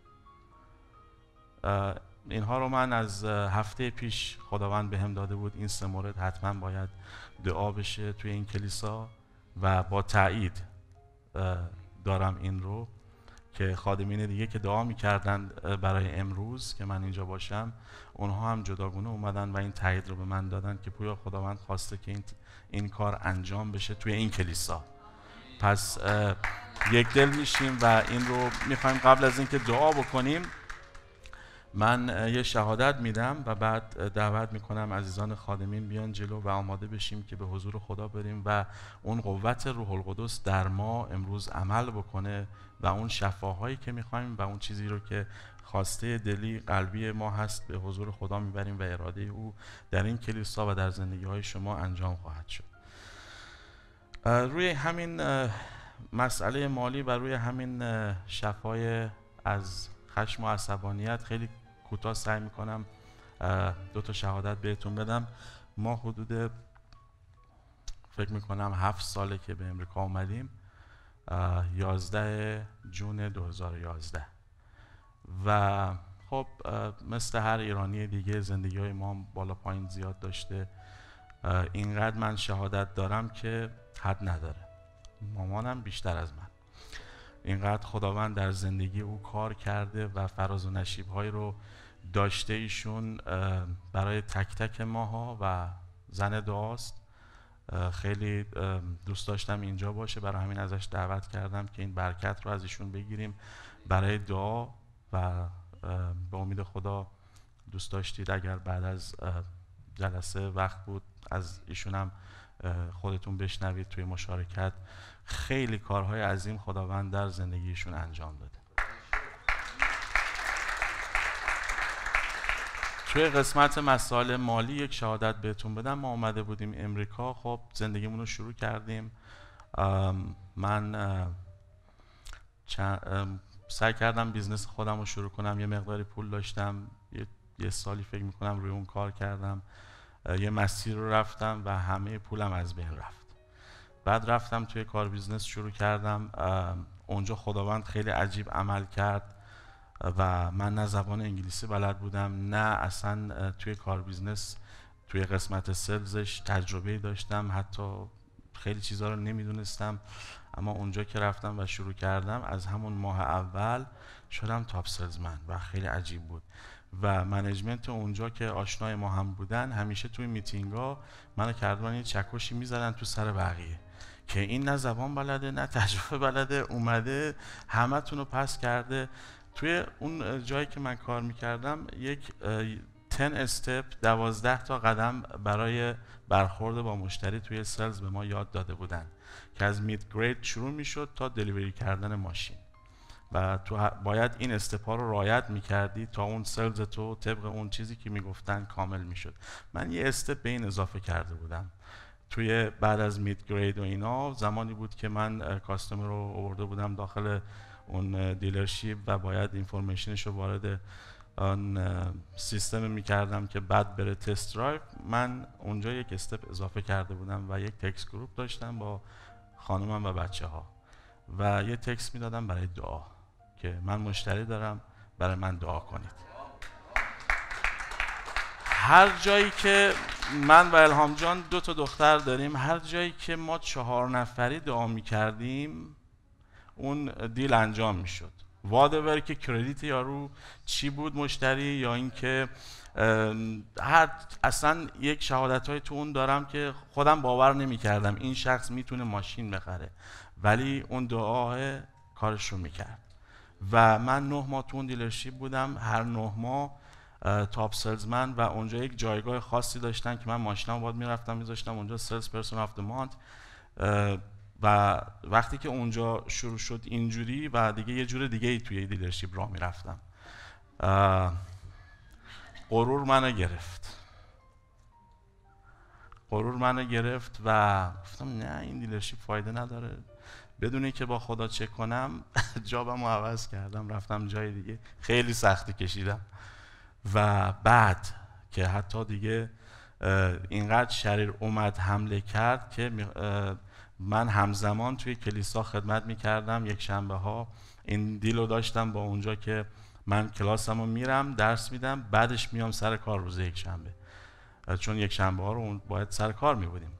اینها رو من از هفته پیش خداوند بهم داده بود. این 3 مورد حتما باید دعا بشه توی این کلیسا و با تایید دارم این رو که خادمین دیگه که دعا میکردن برای امروز که من اینجا باشم، اونها هم جداگونه اومدن و این تایید رو به من دادن که پویا خداوند خواسته که این کار انجام بشه توی این کلیسا. پس یک دل میشیم و این رو میخوایم. قبل از اینکه دعا بکنیم من یه شهادت میدم و بعد دعوت میکنم عزیزان خادمین بیان جلو و آماده بشیم که به حضور خدا بریم و اون قوت روح القدس در ما امروز عمل بکنه و اون شفاهایی که میخوایم و اون چیزی رو که خواسته دلی قلبی ما هست به حضور خدا میبریم و اراده او در این کلیسا و در زندگی های شما انجام خواهد شد. روی همین مسئله مالی و روی همین شفای از خشم و عصبانیت خیلی کوتاه سعی میکنم 2 تا شهادت بهتون بدم. ما حدود فکر میکنم 7 ساله که به امریکا اومدیم، 11 جون 2011 و خب مثل هر ایرانی دیگه زندگی های ما بالا پایین زیاد داشته. اینقدر من شهادت دارم که حد نداره. مامانم بیشتر از من. اینقدر خداوند در زندگی او کار کرده و فراز و نشیب‌هایی رو داشته. ایشون برای تک تک ماها و زن دعاست. خیلی دوست داشتم اینجا باشه، برای همین ازش دعوت کردم که این برکت رو از ایشون بگیریم برای دعا و به امید خدا دوست داشتید اگر بعد از جلسه وقت بود از ایشون هم خودتون بشنوید توی مشارکت. خیلی کارهای عظیم خداوند در زندگیشون انجام داده. توی قسمت مسائل مالی یک شهادت بهتون بدم. ما اومده بودیم امریکا، خب زندگیمون رو شروع کردیم. من سعی کردم بیزنس خودم رو شروع کنم. یه مقداری پول داشتم، یه سالی فکر میکنم روی اون کار کردم. یه مسیر رو رفتم و همه پولم از بین رفت. بعد رفتم توی کار بیزنس شروع کردم. اونجا خداوند خیلی عجیب عمل کرد و من نه زبان انگلیسی بلد بودم نه اصلا توی کار بیزنس توی قسمت سلزش تجربه داشتم، حتی خیلی چیزها رو نمیدونستم. اما اونجا که رفتم و شروع کردم از همون ماه اول شدم تاپ سلزمن و خیلی عجیب بود. و منیجمنت اونجا که آشنای ما هم بودن همیشه توی میتینگا منو کردن یه چکشی میزدن تو سر بقیه که این نه زبان بلده نه تجربه بلده، اومده همه تونو پس کرده. توی اون جایی که من کار میکردم یک 10 استپ 12 تا قدم برای برخورد با مشتری توی سلز به ما یاد داده بودن که از مید گرید شروع میشد تا دلیوری کردن ماشین. و تو باید این استپا رو رعایت میکردی تا اون سلز تو طبق اون چیزی که میگفتن کامل میشد. من یه استپ به این اضافه کرده بودم توی بعد از مید گرید و اینا. زمانی بود که من کاستمر رو آورده بودم داخل اون دیلرشیپ و باید اینفورمیشنش رو وارد آن سیستم میکردم که بعد بره تست درایو. من اونجا یک استپ اضافه کرده بودم و یک تکست گروپ داشتم با خانومم و بچه ها و یه تکست میدادم برای دعا که من مشتری دارم، برای من دعا کنید. هر جایی که من و الهام جان 2 تا دختر داریم، هر جایی که ما 4 نفری دعا میکردیم اون دیل انجام میشد. وادور که کردیت یارو چی بود مشتری، یا اینکه اصلا یک شهادت های تو اون دارم که خودم باور نمی کردم این شخص میتونه ماشین بخره، ولی اون دعاه کارش رو میکرد. و من 9 ماه تو اون دیلرشیپ بودم، هر 9 ماه تاپ سلزمن و اونجا یک جایگاه خاصی داشتن که من ماشینم باید میرفتم میذاشتم اونجا سلز پرسون آف دی مانت. و وقتی که اونجا شروع شد اینجوری و دیگه یه جور دیگه ای توی دیلرشیپ راه میرفتم، غرور منو گرفت و گفتم نه این دیلرشیپ فایده نداره. بدونی که با خدا چک کنم جابمو عوض کردم رفتم جای دیگه، خیلی سختی کشیدم. و بعد که حتی دیگه اینقدر شریر اومد حمله کرد که من همزمان توی کلیسا خدمت میکردم. یک شنبه ها این دیلو داشتم با اونجا که من کلاسمو میرم درس میدم، بعدش میام سر کار روز یک شنبه، چون یک شنبه ها رو باید سر کار میبودیم.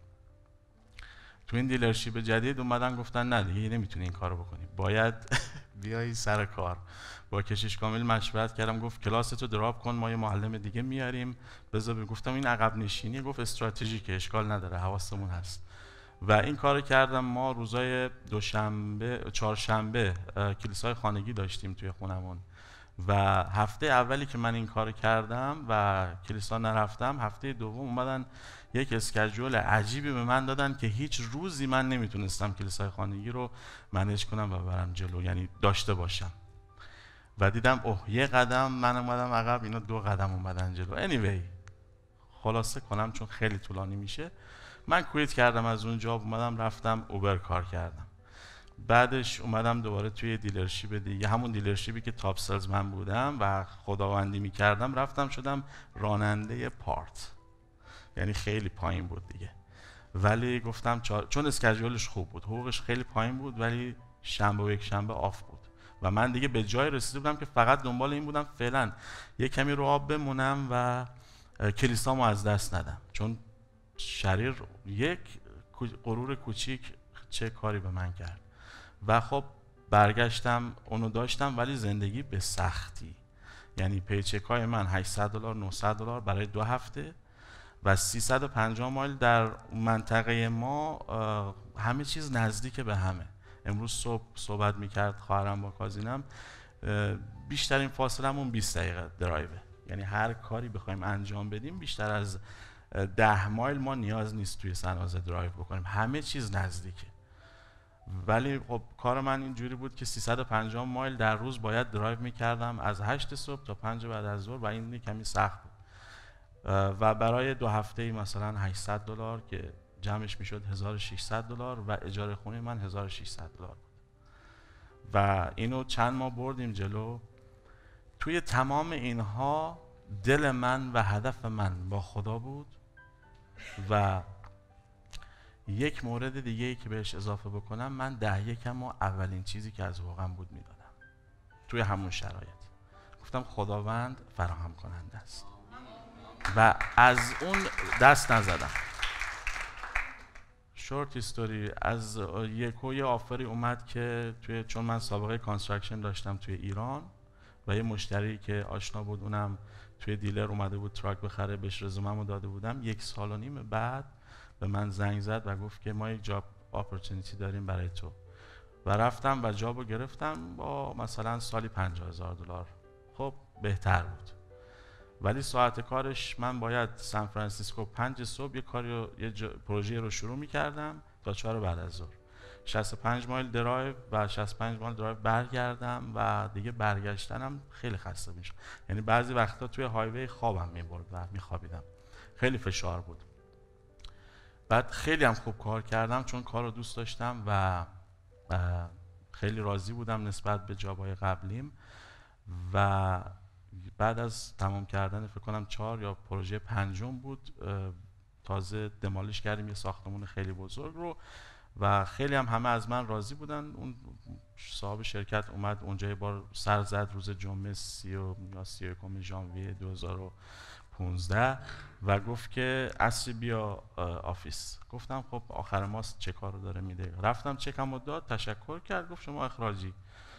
تو این دیلرشیپ جدید اومدن گفتن نه دیگه نمیتونی این کارو بکنی، باید بیایی سر کار. با کشیش کامل مشورت کردم، گفت کلاستو دراپ کن، ما یه معلم دیگه میاریم بذار. گفتم این عقب نشینی، گفت استراتژیکه اشکال نداره حواسمون هست. و این کارو کردم. ما روزای دوشنبه چهارشنبه کلیسای خانگی داشتیم توی خونمون و هفته اولی که من این کارو کردم و کلیسا نرفتم، هفته دوم اومدن یک اسکیجول عجیبی به من دادن که هیچ روزی من نمیتونستم کلیسای خانگی رو منیج کنم و برم جلو، یعنی داشته باشم. و دیدم اوه یه قدم من اومدم عقب، اینا 2 قدم اومدن جلو. anyway خلاصه کنم چون خیلی طولانی میشه، من کویت کردم از اونجا، اومدم رفتم اوبر کار کردم. بعدش اومدم دوباره توی دیلرشیپ دیگه، همون دیلرشیپی که تاپ سلز من بودم و خداوندی میکردم، رفتم شدم راننده پارت. یعنی خیلی پایین بود دیگه، ولی گفتم چون اسکیجولش خوب بود، حقوقش خیلی پایین بود، ولی شنبه و یک شنبه آف بود و من دیگه به جای رسیده بودم که فقط دنبال این بودم فعلا یه کمی رو آب بمونم و کلیسامو از دست ندم، چون شریر یک غرور کوچیک چه کاری به من کرد. و خب برگشتم اونو داشتم، ولی زندگی به سختی. یعنی پیچک های من $800 $900 برای 2 هفته و 350 مایل در منطقه ما، همه چیز نزدیک به همه. امروز صبح صحبت میکرد خواهرم با کازینم، بیشترین فاصلمون 20 دقیقه درایوه. یعنی هر کاری بخوایم انجام بدیم بیشتر از 10 مایل ما نیاز نیست توی سن‌حوزه درایو بکنیم، همه چیز نزدیکه. ولی خب کار من اینجوری بود که 350 مایل در روز باید درایو میکردم از 8 صبح تا 5 بعد از ظهر و این کمی سخت بود. و برای 2 هفته مثلا $800 که جمعش میشد $1600 و اجاره خونه من $1600 بود. و اینو چند ماه بردیم جلو. توی تمام اینها دل من و هدف من با خدا بود و یک مورد دیگه ای که بهش اضافه بکنم، من 10 و اولین چیزی که از واقعا بود میدادم توی همون شرایط. گفتم خداوند فراهم کننده است و از اون دست نزدم. شورت هیستوری، از یه آفری اومد که چون من سابقه کانستراکشن داشتم توی ایران و یه مشتری که آشنا بود اونم توی دیلر اومده بود تراک بخره، بهش رزومه‌مو داده بودم. 1.5 سال بعد به من زنگ زد و گفت که ما یک جاب اپورتونیتی داریم برای تو و رفتم و جابو گرفتم با مثلا سالی $50,000. خب بهتر بود، ولی ساعت کارش من باید سان فرانسیسکو 5 صبح یه پروژه رو شروع می‌کردم تا 4 بعد از ظهر. 65 مایل درایو و 65 مایل درایو برگردم و دیگه برگشتنم خیلی خسته میشم. یعنی بعضی وقتا توی هایوی خوابم میبرد و میخوابیدم، خیلی فشار بود. بعد خیلی هم خوب کار کردم چون کار رو دوست داشتم و خیلی راضی بودم نسبت به جابای قبلیم. و بعد از تمام کردن فکر کنم 4 یا پروژه 5 بود، تازه دمالیش کردیم یه ساختمون خیلی بزرگ رو و خیلی هم همه از من راضی بودن. اون صاحب شرکت اومد اونجا یه بار سر زد روز جمعه 30 یا 31 ژانویه 2015 و گفت که عصری بیا آفیس. گفتم خب آخر ماست چه کار رو داره میده. رفتم چکم رو داد، تشکر کرد، گفت شما اخراجی.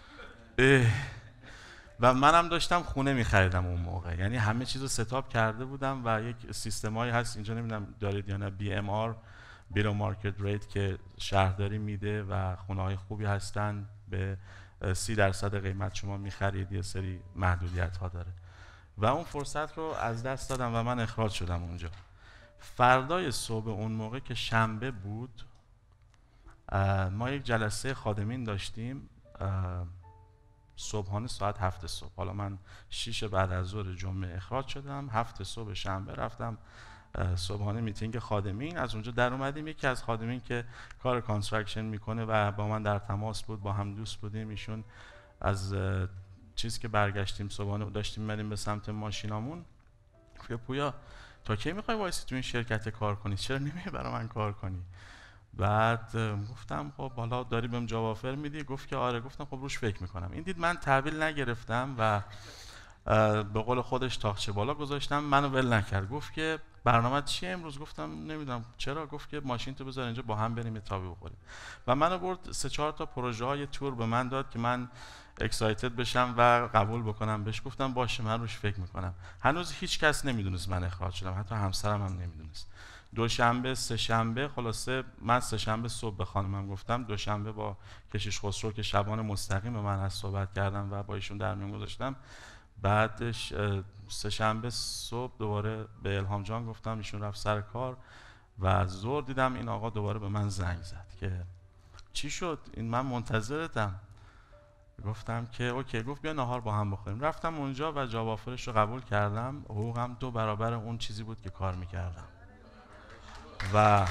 و منم داشتم خونه میخریدم اون موقع، یعنی همه چیز رو ستاپ کرده بودم و یک سیستمایی هست اینجا نمیدونم دارید یا نه، BMR بیلو مارکت ریت که شهرداری میده و خونه های خوبی هستن، به 30% قیمت شما میخرید، یه سری محدودیت ها داره و اون فرصت رو از دست دادم و من اخراج شدم اونجا. فردای صبح اون موقع که شنبه بود، ما یک جلسه خادمین داشتیم صبحانه ساعت 7 صبح. حالا من 6 بعد از ظهر جمعه اخراج شدم، 7 صبح شنبه رفتم صبحانه میتینگ خادمین. از اونجا در اومدیم، یکی از خادمین که کار کانستراکشن میکنه و با من در تماس بود، با هم دوست بودیم، ایشون از چیزی که برگشتیم صبحانه داشتیم بریم به سمت ماشینامون، پویا تا کی میخوای وایسی تو این شرکت کار کنی، چرا نمیای برای من کار کنی؟ بعد گفتم خب حالا داری بهم جاب آفر میدی؟ گفت که آره. گفتم خب روش فکر میکنم. این دید من تحویل نگرفتم و به قول خودش تاقچه بالا گذاشتم، منو ول نکرد. گفت که برنامه چیه امروز؟ گفتم نمیدونم. چرا؟ گفت که ماشین تو بذار اینجا با هم بریم یه تابی بخوریم و منو برد 3-4 تا پروژه های تور به من داد که من اکسایتد بشم و قبول بکنم. بهش گفتم باشه من روش فکر میکنم. هنوز هیچ کس نمیدونست من اخراج شدم، حتی همسرم هم نمیدونست. دوشنبه سه‌شنبه، خلاصه من سه‌شنبه صبح به خانمم گفتم، دوشنبه با کشیش خسرو که شبانه مستقیم به من از صحبت کردم و با ایشون در میون گذاشتم. بعدش سه‌شنبه صبح دوباره به الهام جان گفتم، ایشون رفت سر کار و ظهر دیدم این آقا دوباره به من زنگ زد که چی شد؟ این من منتظرتم. گفتم که اوکی. گفت بیا نهار با هم بخوریم. رفتم اونجا و جاب آفرش رو قبول کردم. حقوقم 2 برابر اون چیزی بود که کار میکردم و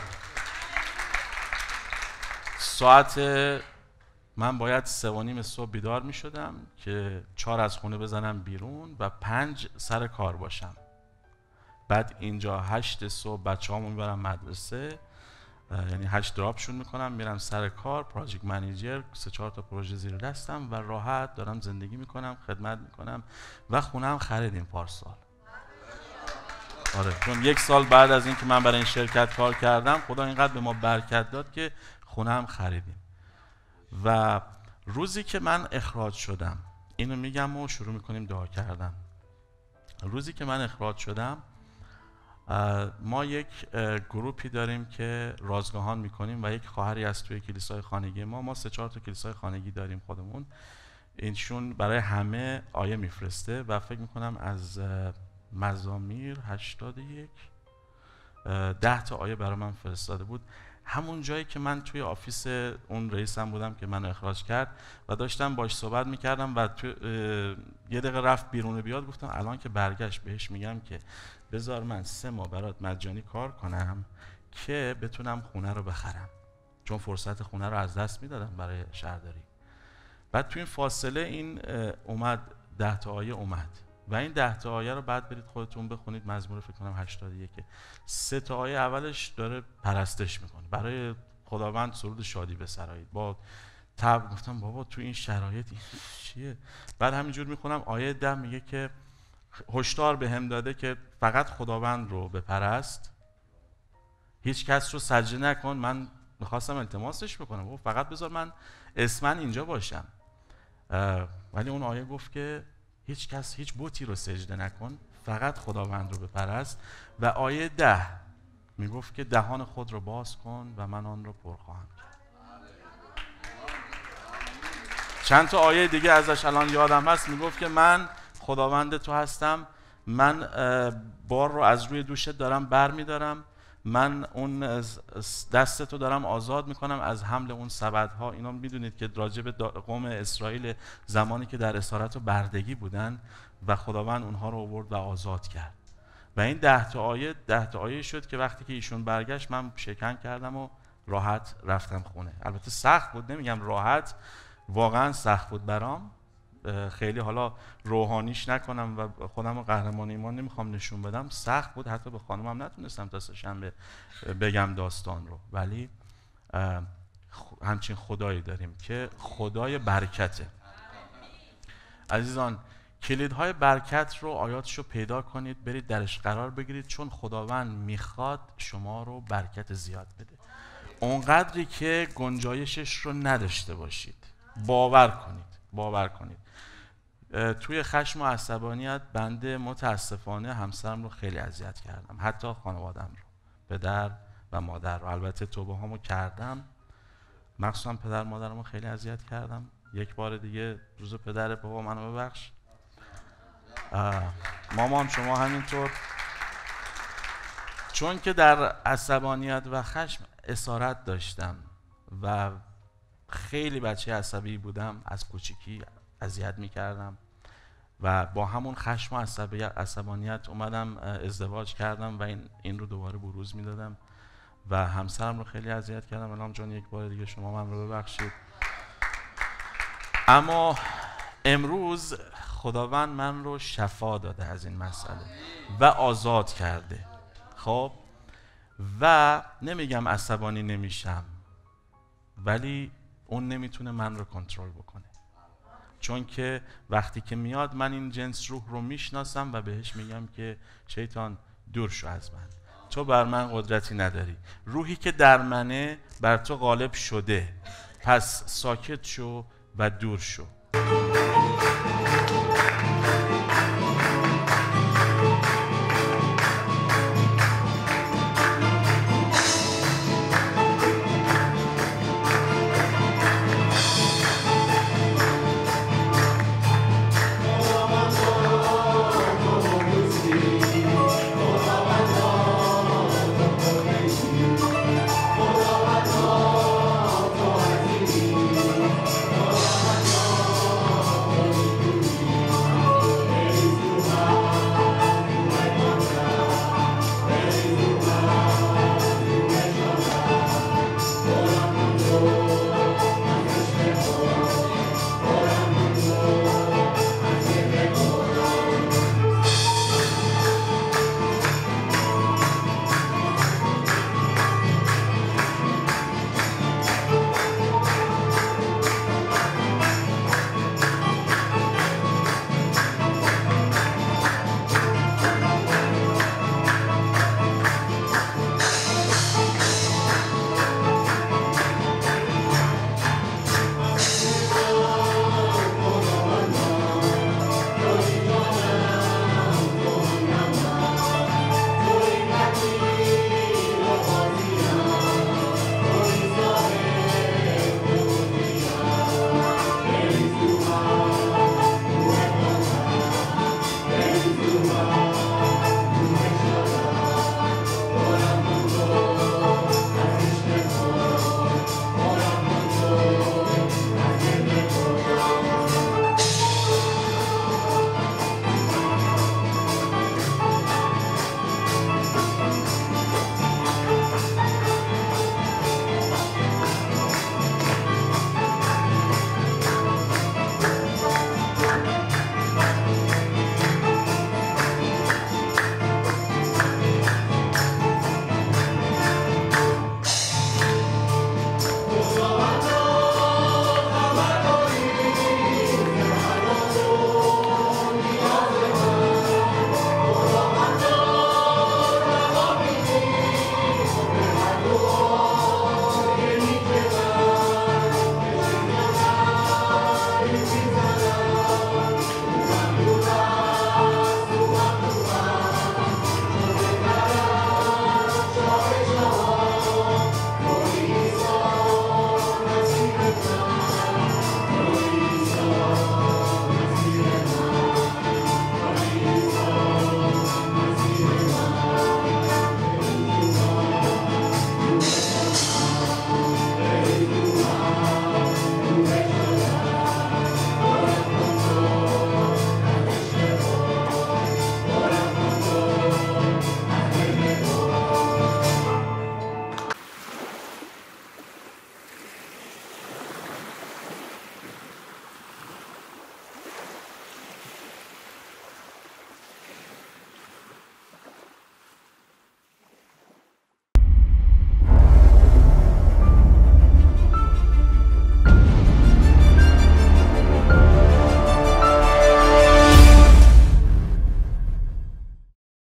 ساعت من باید 3:30 صبح بیدار می شدم که 4 از خونه بزنم بیرون و 5 سر کار باشم. بعد اینجا 8 صبح بچه هامو میبرم مدرسه، یعنی 8 دراپشون میکنم میرم سر کار، پراجکت منیجر، 3-4 تا پروژه زیر دستم و راحت دارم زندگی میکنم، خدمت میکنم و خونه هم خریدیم پارسال. آره، چون 1 سال بعد از این که من برای این شرکت کار کردم خدا اینقدر به ما برکت داد که خونه هم خریدیم. و روزی که من اخراج شدم، اینو میگم و شروع میکنیم دعا کردن. روزی که من اخراج شدم، ما یک گروپی داریم که رازگاهان میکنیم و یک خواهری از توی کلیسای خانگی ما 3-4 تا کلیسای خانگی داریم خودمون. اینشون برای همه آیه میفرسته و فکر میکنم از مزامیر 81 10 تا آیه برای من فرستاده بود. همون جایی که من توی آفیس اون رئیسم بودم که منو اخراج کرد و داشتم باش صحبت میکردم و یه دقیقه رفت بیرون بیاد. گفتم الان که برگشت بهش میگم که بذار من 3 ماه برات مجانی کار کنم که بتونم خونه رو بخرم، چون فرصت خونه رو از دست میدادم برای شهرداری. بعد توی این فاصله این اومد 10 تا آیه اومد و این 10 تا آیه رو بعد برید خودتون بخونید. مزمور فکر کنم 81 که 3 تا آیه اولش داره پرستش میکنه، برای خداوند سرود شادی بسرایید با تب. گفتم بابا تو این شرایط این چیه؟ بعد همینجور میخونم آیه 10 میگه که هشدار بهم داده که فقط خداوند رو بپرست، هیچ کس رو سجده نکن. من میخواستم التماسش بکنم بابا فقط بذار من اسمن اینجا باشم، ولی اون آیه گفت که هیچ کس هیچ بتی رو سجده نکن، فقط خداوند رو بپرست. و آیه 10 میگفت که دهان خود رو باز کن و من آن رو پر خواهم کرد. چند تا آیه دیگه ازش الان یادم هست، میگفت که من خداوند تو هستم، من بار رو از روی دوشت دارم بر میدارم من اون دستتو دارم آزاد میکنم از حمل اون سبدها. اینا میدونید که راجع به قوم اسرائیل زمانی که در اسارت و بردگی بودن و خداوند اونها رو آورد و آزاد کرد و این 10 تا آیه شد که وقتی که ایشون برگشت من شکن کردم و راحت رفتم خونه. البته سخت بود، نمیگم راحت، واقعا سخت بود برام. خیلی حالا روحانیش نکنم و خودم رو قهرمان ایمان نمیخوام نشون بدم، سخت بود، حتی به خانمم نتونستم تا سه‌شنبه بگم داستان رو، ولی همچین خدایی داریم که خدای برکته. عزیزان کلیدهای برکت رو، آیاتش رو پیدا کنید، برید درش قرار بگیرید، چون خداوند میخواد شما رو برکت زیاد بده، اونقدری که گنجایشش رو نداشته باشید. باور کنید توی خشم و عصبانیت بنده متاسفانه همسرم رو خیلی اذیت کردم، حتی خانوادم رو، پدر و مادر رو. البته توبه هامو کردم، مخصوصا پدر مادرم رو خیلی اذیت کردم. یک بار دیگه روز پدر بابا منو ببخش. مامان شما همینطور. چون که در عصبانیت و خشم اسارت داشتم و خیلی بچه عصبی بودم، از کوچیکی اذیت میکردم و با همون خشم و عصبانیت اومدم ازدواج کردم و این رو دوباره بروز میدادم و همسرم رو خیلی اذیت کردم. الهام جان یک بار دیگه شما من رو ببخشید. اما امروز خداوند من رو شفا داده از این مسئله و آزاد کرده. خب و نمیگم عصبانی نمیشم، ولی اون نمیتونه من رو کنترل بکنه، چون که وقتی که میاد من این جنس روح رو میشناسم و بهش میگم که شیطان دور شو از من، تو بر من قدرتی نداری، روحی که در منه بر تو غالب شده، پس ساکت شو و دور شو.